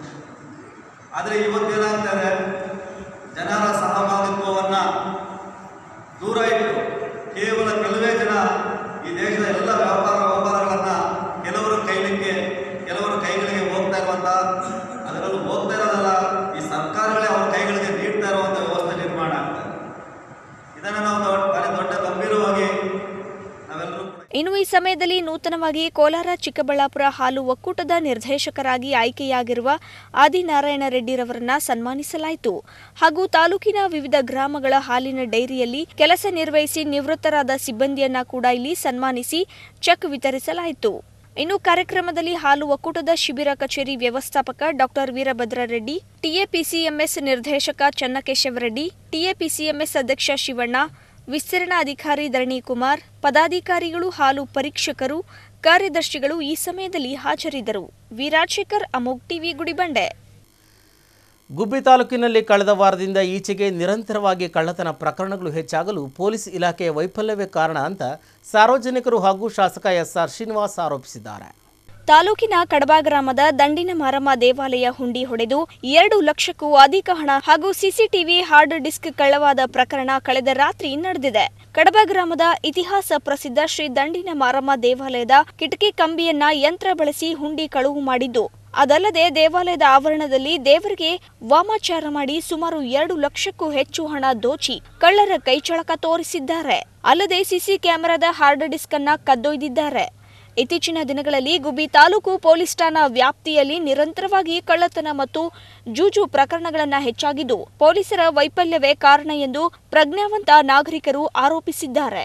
ಆದರೆ ಇವತ್ತೇನಾಗ್ತದೆ, ಜನರ ಸಹಭಾಗಿತ್ವವನ್ನು ದೂರ ಇಟ್ಟು ಕೇವಲ ಕೆಲವೇ ಜನ ಈ ದೇಶದ ಎಲ್ಲ ವ್ಯಾಪಾರ ವ್ಯವಹಾರಗಳನ್ನು ಕೆಲವರು ಕೈಲಿಕ್ಕೆ ಕೆಲವರು ಕೈಗಳಿಗೆ ಹೋಗ್ತಾ ಇರುವಂಥ, ಅದರಲ್ಲೂ ಹೋಗ್ತಾ ಇರೋದಲ್ಲ, ಈ ಸರ್ಕಾರಗಳೇ ಅವರ ಕೈಗಳಿಗೆ ನೀಡ್ತಾ ಇರುವಂಥ ವ್ಯವಸ್ಥೆ ನಿರ್ಮಾಣ ಆಗ್ತದೆ. ಇದನ್ನು ನಾವು ಭಾಳ ದೊಡ್ಡ ಗಂಭೀರವಾಗಿ ನಾವೆಲ್ಲರೂ. ಇನ್ನು ಈ ಸಮಯದಲ್ಲಿ ನೂತನವಾಗಿ ಕೋಲಾರ ಚಿಕ್ಕಬಳ್ಳಾಪುರ ಹಾಲು ಒಕ್ಕೂಟದ ನಿರ್ದೇಶಕರಾಗಿ ಆಯ್ಕೆಯಾಗಿರುವ ಆದಿನಾರಾಯಣ ರೆಡ್ಡಿರವರನ್ನ ಸನ್ಮಾನಿಸಲಾಯಿತು. ಹಾಗೂ ತಾಲೂಕಿನ ವಿವಿಧ ಗ್ರಾಮಗಳ ಹಾಲಿನ ಡೈರಿಯಲ್ಲಿ ಕೆಲಸ ನಿರ್ವಹಿಸಿ ನಿವೃತ್ತರಾದ ಸಿಬ್ಬಂದಿಯನ್ನ ಕೂಡ ಇಲ್ಲಿ ಸನ್ಮಾನಿಸಿ ಚೆಕ್ ವಿತರಿಸಲಾಯಿತು. ಇನ್ನು ಕಾರ್ಯಕ್ರಮದಲ್ಲಿ ಹಾಲು ಒಕ್ಕೂಟದ ಶಿಬಿರ ಕಚೇರಿ ವ್ಯವಸ್ಥಾಪಕ ಡಾಕ್ಟರ್ ವೀರಭದ್ರ ರೆಡ್ಡಿ, ಟಿಎಪಿಸಿಎಂಎಸ್ ನಿರ್ದೇಶಕ ಚನ್ನಕೇಶವ ರೆಡ್ಡಿ, ಟಿಎಪಿಸಿಎಂಎಸ್ ಅಧ್ಯಕ್ಷ ಶಿವಣ್ಣ, ವಿಸ್ತರಣಾಧಿಕಾರಿ ಧರಣಿ ಕುಮಾರ್, ಪದಾಧಿಕಾರಿಗಳು, ಹಾಲು ಪರೀಕ್ಷಕರು, ಕಾರ್ಯದರ್ಶಿಗಳು ಈ ಸಮಯದಲ್ಲಿ ಹಾಜರಿದ್ದರು. ವಿರಾಜಶೇಖರ್, ಅಮೋಘ್ ಟಿವಿ, ಗುಡಿಬಂಡೆ. ಗುಬ್ಬಿ ತಾಲೂಕಿನಲ್ಲಿ ಕಳೆದ ವಾರದಿಂದ ಈಚೆಗೆ ನಿರಂತರವಾಗಿ ಕಳ್ಳತನ ಪ್ರಕರಣಗಳು ಹೆಚ್ಚಾಗಲು ಪೊಲೀಸ್ ಇಲಾಖೆಯ ವೈಫಲ್ಯವೇ ಕಾರಣ ಅಂತ ಸಾರ್ವಜನಿಕರು ಹಾಗೂ ಶಾಸಕ ಎಸ್ ಆರ್ ಶ್ರೀನಿವಾಸ್ ಆರೋಪಿಸಿದ್ದಾರೆ. ತಾಲೂಕಿನ ಕಡಬ ಗ್ರಾಮದ ದಂಡಿನ ಮಾರಮ್ಮ ದೇವಾಲಯ ಹುಂಡಿ ಹೊಡೆದು ಎರಡು ಲಕ್ಷಕ್ಕೂ ಅಧಿಕ ಹಣ ಹಾಗೂ ಸಿಸಿಟಿವಿ ಹಾರ್ಡ್ ಡಿಸ್ಕ್ ಕಳ್ಳವಾದ ಪ್ರಕರಣ ಕಳೆದ ರಾತ್ರಿ ನಡೆದಿದೆ. ಕಡಬ ಗ್ರಾಮದ ಇತಿಹಾಸ ಪ್ರಸಿದ್ಧ ಶ್ರೀ ದಂಡಿನ ಮಾರಮ್ಮ ದೇವಾಲಯದ ಕಿಟಕಿ ಕಂಬಿಯನ್ನ ಯಂತ್ರ ಬಳಸಿ ಹುಂಡಿ ಕಳುವು ಮಾಡಿದ್ದು, ಅದಲ್ಲದೆ ದೇವಾಲಯದ ಆವರಣದಲ್ಲಿ ದೇವರಿಗೆ ವಾಮಾಚಾರ ಮಾಡಿ ಸುಮಾರು ಎರಡು ಲಕ್ಷಕ್ಕೂ ಹೆಚ್ಚು ಹಣ ದೋಚಿ ಕಳ್ಳರ ಕೈಚಳಕ ತೋರಿಸಿದ್ದಾರೆ. ಅಲ್ಲದೆ ಸಿಸಿ ಕ್ಯಾಮೆರಾದ ಹಾರ್ಡ್ ಡಿಸ್ಕ್ ಅನ್ನ ಕದ್ದೊಯ್ದಿದ್ದಾರೆ. ಇತ್ತೀಚಿನ ದಿನಗಳಲ್ಲಿ ಗುಬ್ಬಿ ತಾಲೂಕು ಪೊಲೀಸ್ ಠಾಣಾ ವ್ಯಾಪ್ತಿಯಲ್ಲಿ ನಿರಂತರವಾಗಿ ಕಳ್ಳತನ ಮತ್ತು ಜೂಜು ಪ್ರಕರಣಗಳನ್ನು ಹೆಚ್ಚಾಗಿದ್ದು ಪೊಲೀಸರ ವೈಫಲ್ಯವೇ ಕಾರಣ ಎಂದು ಪ್ರಜ್ಞಾವಂತ ನಾಗರಿಕರು ಆರೋಪಿಸಿದ್ದಾರೆ.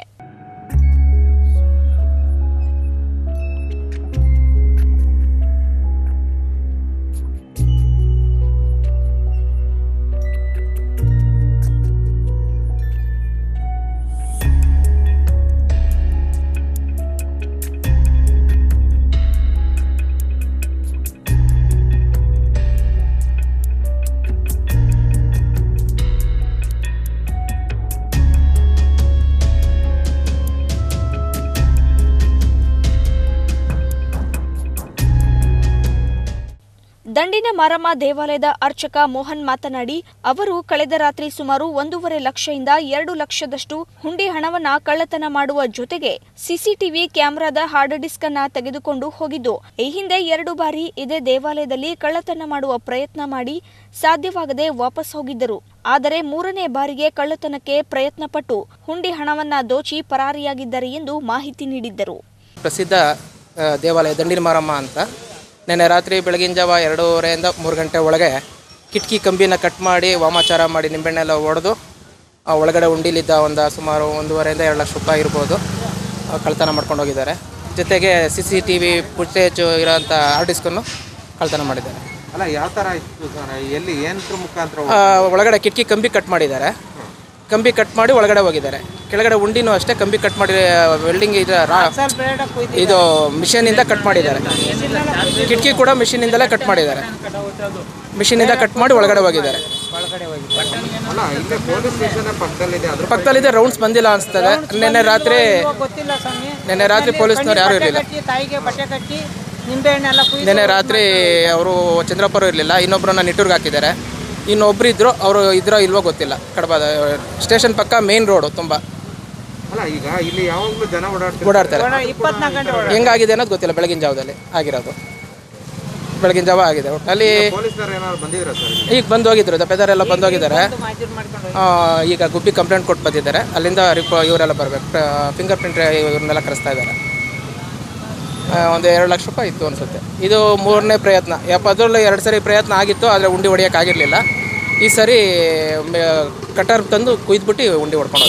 ದಂಡಿನ ಮಾರಮ್ಮ ದೇವಾಲಯದ ಅರ್ಚಕ ಮೋಹನ್ ಮಾತನಾಡಿ, ಅವರು ಕಳೆದ ರಾತ್ರಿ ಸುಮಾರು ಒಂದೂವರೆ ಲಕ್ಷದಿಂದ ಎರಡು ಲಕ್ಷದಷ್ಟು ಹುಂಡಿ ಹಣವನ್ನ ಕಳ್ಳತನ ಮಾಡುವ ಜೊತೆಗೆ ಸಿಸಿಟಿವಿ ಕ್ಯಾಮೆರಾದ ಹಾರ್ಡ್ ಡಿಸ್ಕ್ ಅನ್ನ ತೆಗೆದುಕೊಂಡು ಹೋಗಿದ್ದು, ಈ ಹಿಂದೆ ಎರಡು ಬಾರಿ ಇದೇ ದೇವಾಲಯದಲ್ಲಿ ಕಳ್ಳತನ ಮಾಡುವ ಪ್ರಯತ್ನ ಮಾಡಿ ಸಾಧ್ಯವಾಗದೆ ವಾಪಸ್ ಹೋಗಿದ್ದರು. ಆದರೆ ಮೂರನೇ ಬಾರಿಗೆ ಕಳ್ಳತನಕ್ಕೆ ಪ್ರಯತ್ನಪಟ್ಟು ಹುಂಡಿ ಹಣವನ್ನ ದೋಚಿ ಪರಾರಿಯಾಗಿದ್ದಾರೆ ಎಂದು ಮಾಹಿತಿ ನೀಡಿದ್ದರು. ಪ್ರಸಿದ್ಧ ದೇವಾಲಯ ದಂಡಿನ ಮಾರಮ್ಮ ಅಂತ ನೆನ್ನೆ ರಾತ್ರಿ ಬೆಳಗಿನ ಜಾವ ಎರಡೂವರೆಯಿಂದ ಮೂರು ಗಂಟೆ ಒಳಗೆ ಕಿಟಕಿ ಕಂಬಿನ ಕಟ್ ಮಾಡಿ ವಾಮಾಚಾರ ಮಾಡಿ ನಿಂಬೆಣ್ಣೆಲ್ಲ ಒಡೆದು ಒಳಗಡೆ ಉಂಡಿಲಿದ್ದ ಒಂದು ಸುಮಾರು ಒಂದೂವರೆಯಿಂದ ಎರಡು ಲಕ್ಷ ರೂಪಾಯಿ ಇರ್ಬೋದು ಕಳ್ತನ ಮಾಡ್ಕೊಂಡು ಹೋಗಿದ್ದಾರೆ. ಜೊತೆಗೆ C C T V footage ಇರೋಂಥ ಹಾರ್ಡ್ ಡಿಸ್ಕನ್ನು ಕಳ್ತನ ಮಾಡಿದ್ದಾರೆ. ಅಲ್ಲ, ಯಾವ ಥರ ಇತ್ತು ಸರ್? ಎಲ್ಲಿ ಏನರ ಮುಖಾಂತರ ಒಳಗಡೆ ಕಿಟಕಿ ಕಂಬಿ ಕಟ್ ಮಾಡಿದ್ದಾರೆ. ಕಂಬಿ ಕಟ್ ಮಾಡಿ ಒಳಗಡೆ ಹೋಗಿದ್ದಾರೆ. ಕೆಳಗಡೆ ಉಂಡಿನೂ ಅಷ್ಟೇ ಕಂಬಿ ಕಟ್ ಮಾಡಿ ವೆಲ್ಡಿಂಗ್ ಇದು ಇದು ಮಿಷಿನಿಂದ ಕಟ್ ಮಾಡಿದ್ದಾರೆ. ಕಿಟಕಿ ಕೂಡ ಮಿಷಿನಿಂದಲೇ ಕಟ್ ಮಾಡಿದ್ದಾರೆ. ಮಿಷಿನಿಂದ ಕಟ್ ಮಾಡಿ ಒಳಗಡೆ ಹೋಗಿದ್ದಾರೆ. ಪಕ್ಕದಲ್ಲಿದೆ, ರೌಂಡ್ಸ್ ಬಂದಿಲ್ಲ ಅನಿಸ್ತದೆ. ನಿನ್ನೆ ರಾತ್ರಿ ನಿನ್ನೆ ರಾತ್ರಿ ಪೊಲೀಸ್ನವ್ರು ಯಾರೂ ಇರಲಿಲ್ಲ. ನಿನ್ನೆ ರಾತ್ರಿ ಅವರು ಚಂದ್ರಪ್ಪರು ಇರಲಿಲ್ಲ. ಇನ್ನೊಬ್ಬರನ್ನ ನಿಟ್ಟೂರ್ಗೆ ಹಾಕಿದ್ದಾರೆ. ಇನ್ನೊಬ್ರು ಇದ್ರು, ಅವರು ಇದ್ರೋ ಇಲ್ವೋ ಗೊತ್ತಿಲ್ಲ. ಕಡಬ ಸ್ಟೇಷನ್ ಪಕ್ಕ ಮೇನ್ ರೋಡು ತುಂಬ ಈಗ ಇಲ್ಲಿ ಯಾವಾಗಲೂ ಜನ ಓಡಾಡ್ತಾರೆ. ಹೆಂಗಾಗಿದೆ ಅನ್ನೋದು ಗೊತ್ತಿಲ್ಲ. ಬೆಳಗಿನ ಜಾವದಲ್ಲಿ ಆಗಿರೋದು. ಬೆಳಗಿನ ಜಾವ ಆಗಿದೆ. ಒಟ್ಟಲ್ಲಿ ಈಗ ಬಂದು ಹೋಗಿದ್ರು, ದಪ್ಪೆದಾರೆಲ್ಲ ಬಂದು ಹೋಗಿದ್ದಾರೆ. ಈಗ ಗುಬ್ಬಿ ಕಂಪ್ಲೇಂಟ್ ಕೊಟ್ಟು ಬಂದಿದ್ದಾರೆ. ಅಲ್ಲಿಂದ ರಿಪೋ ಇವರೆಲ್ಲ ಬರಬೇಕು, ಫಿಂಗರ್ ಪ್ರಿಂಟ್ ಇವ್ರನ್ನೆಲ್ಲ ಕರೆಸ್ತಾ ಇದ್ದಾರೆ. ಒಂದು ಎರಡು ಲಕ್ಷ ರೂಪಾಯಿ ಇತ್ತು ಅನಿಸುತ್ತೆ. ಇದು ಮೂರನೇ ಪ್ರಯತ್ನ. ಯಪ್ಪ ಅದರಲ್ಲಿ ಎರಡು ಸರಿ ಪ್ರಯತ್ನ ಆಗಿತ್ತು, ಆದರೆ ಉಂಡಿ ಹೊಡಿಯೋಕ್ಕಾಗಿರಲಿಲ್ಲ. ಈ ಸರಿ ಕಟರ್ ತಂದು ಕುಯ್ದುಬಿಟ್ಟು ಉಂಡಿ ಹೊಡ್ಕೊಂಡು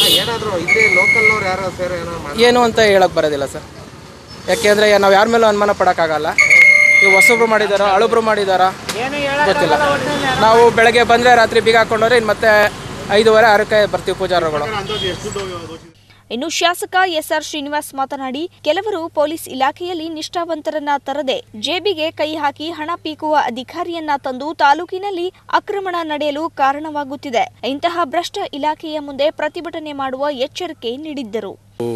ಏನು ಅಂತ ಹೇಳೋಕ್ಕೆ ಬರೋದಿಲ್ಲ ಸರ್. ಯಾಕೆಂದರೆ ನಾವು ಯಾರ ಮೇಲೂ ಅನುಮಾನ ಪಡೋಕ್ಕಾಗಲ್ಲ. ಈಗ ಹೊಸೊಬ್ರು ಮಾಡಿದಾರೋ ಹಳಬ್ರು ಮಾಡಿದಾರೋ ಗೊತ್ತಿಲ್ಲ. ನಾವು ಬೆಳಗ್ಗೆ ಬಂದರೆ ರಾತ್ರಿ ಬೀಗ ಹಾಕೊಂಡವ್ರೆ ಇನ್ನು ಮತ್ತೆ ಐದೂವರೆ ಆರಕ್ಕೆ ಬರ್ತೀವಿ ಪೂಜಾರಗಳು. ಇನ್ನು ಶಾಸಕ ಎಸ್ಆರ್ ಶ್ರೀನಿವಾಸ್ ಮಾತನಾಡಿ, ಕೆಲವರು ಪೊಲೀಸ್ ಇಲಾಖೆಯಲ್ಲಿ ನಿಷ್ಠಾವಂತರನ್ನ ತರದೆ ಜೇಬಿಗೆ ಕೈ ಹಾಕಿ ಹಣ ಪೀಕುವ ಅಧಿಕಾರಿಯನ್ನ ತಂದು ತಾಲೂಕಿನಲ್ಲಿ ಆಕ್ರಮಣ ನಡೆಯಲು ಕಾರಣವಾಗುತ್ತಿದೆ. ಇಂತಹ ಭ್ರಷ್ಟ ಇಲಾಖೆಯ ಮುಂದೆ ಪ್ರತಿಭಟನೆ ಮಾಡುವ ಎಚ್ಚರಿಕೆ ನೀಡಿದ್ದರು.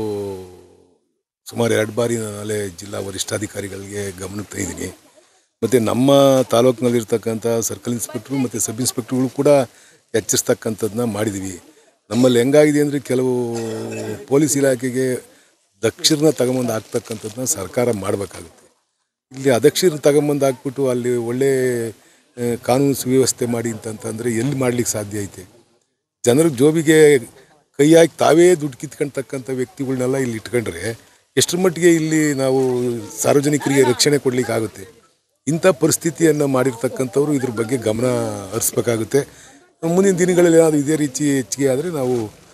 ಸುಮಾರು ಎರಡು ಬಾರಿ ನಾಳೆ ಜಿಲ್ಲಾ ವರಿಷ್ಠಾಧಿಕಾರಿಗಳಿಗೆ ಗಮನಕ್ಕೆ ತಂದಿದ್ದೀನಿ. ಮತ್ತು ನಮ್ಮ ತಾಲೂಕಿನಲ್ಲಿರ್ತಕ್ಕಂಥ ಸರ್ಕಲ್ ಇನ್ಸ್ಪೆಕ್ಟ್ರು ಮತ್ತು ಸಬ್ ಇನ್ಸ್ಪೆಕ್ಟ್ರುಗಳು ಕೂಡ ಎಚ್ಚರಿಸ್ತಕ್ಕಂಥದ್ದನ್ನ ಮಾಡಿದ್ದೀವಿ. ನಮ್ಮಲ್ಲಿ ಹೆಂಗಾಗಿದೆ ಅಂದರೆ ಕೆಲವು ಪೊಲೀಸ್ ಇಲಾಖೆಗೆ ದಕ್ಷರನ್ನ ತಗೊಂಬಂದು ಹಾಕ್ತಕ್ಕಂಥದ್ದನ್ನ ಸರ್ಕಾರ ಮಾಡಬೇಕಾಗುತ್ತೆ. ಇಲ್ಲಿ ಅದಕ್ಷರನ್ನ ತಗೊಂಬಂದು ಹಾಕ್ಬಿಟ್ಟು ಅಲ್ಲಿ ಒಳ್ಳೆ ಕಾನೂನು ಸುವ್ಯವಸ್ಥೆ ಮಾಡಿ ಅಂತಂತಂದರೆ ಎಲ್ಲಿ ಮಾಡಲಿಕ್ಕೆ ಸಾಧ್ಯ ಐತೆ? ಜನರ ಜೋಬಿಗೆ ಕೈ ಹಾಕಿ ತಾವೇ ದುಡ್ಡು ಕಿತ್ಕೊಳ್ತಕ್ಕಂಥ ವ್ಯಕ್ತಿಗಳನ್ನೆಲ್ಲ ಇಲ್ಲಿ ಇಟ್ಕೊಂಡ್ರೆ ಎಷ್ಟರ ಮಟ್ಟಿಗೆ ಇಲ್ಲಿ ನಾವು ಸಾರ್ವಜನಿಕರಿಗೆ ರಕ್ಷಣೆ ಕೊಡಲಿಕ್ಕಾಗುತ್ತೆ? ಇಂಥ ಪರಿಸ್ಥಿತಿಯನ್ನು ಮಾಡಿರ್ತಕ್ಕಂಥವ್ರು ಇದ್ರ ಬಗ್ಗೆ ಗಮನ ಹರಿಸ್ಬೇಕಾಗುತ್ತೆ. ಮುಂದಿನ ದಿನಗಳಲ್ಲಿ ಏನಾದರೂ ಇದೇ ರೀತಿ ಹೆಚ್ಚಿಗೆ ಆದರೆ ನಾವು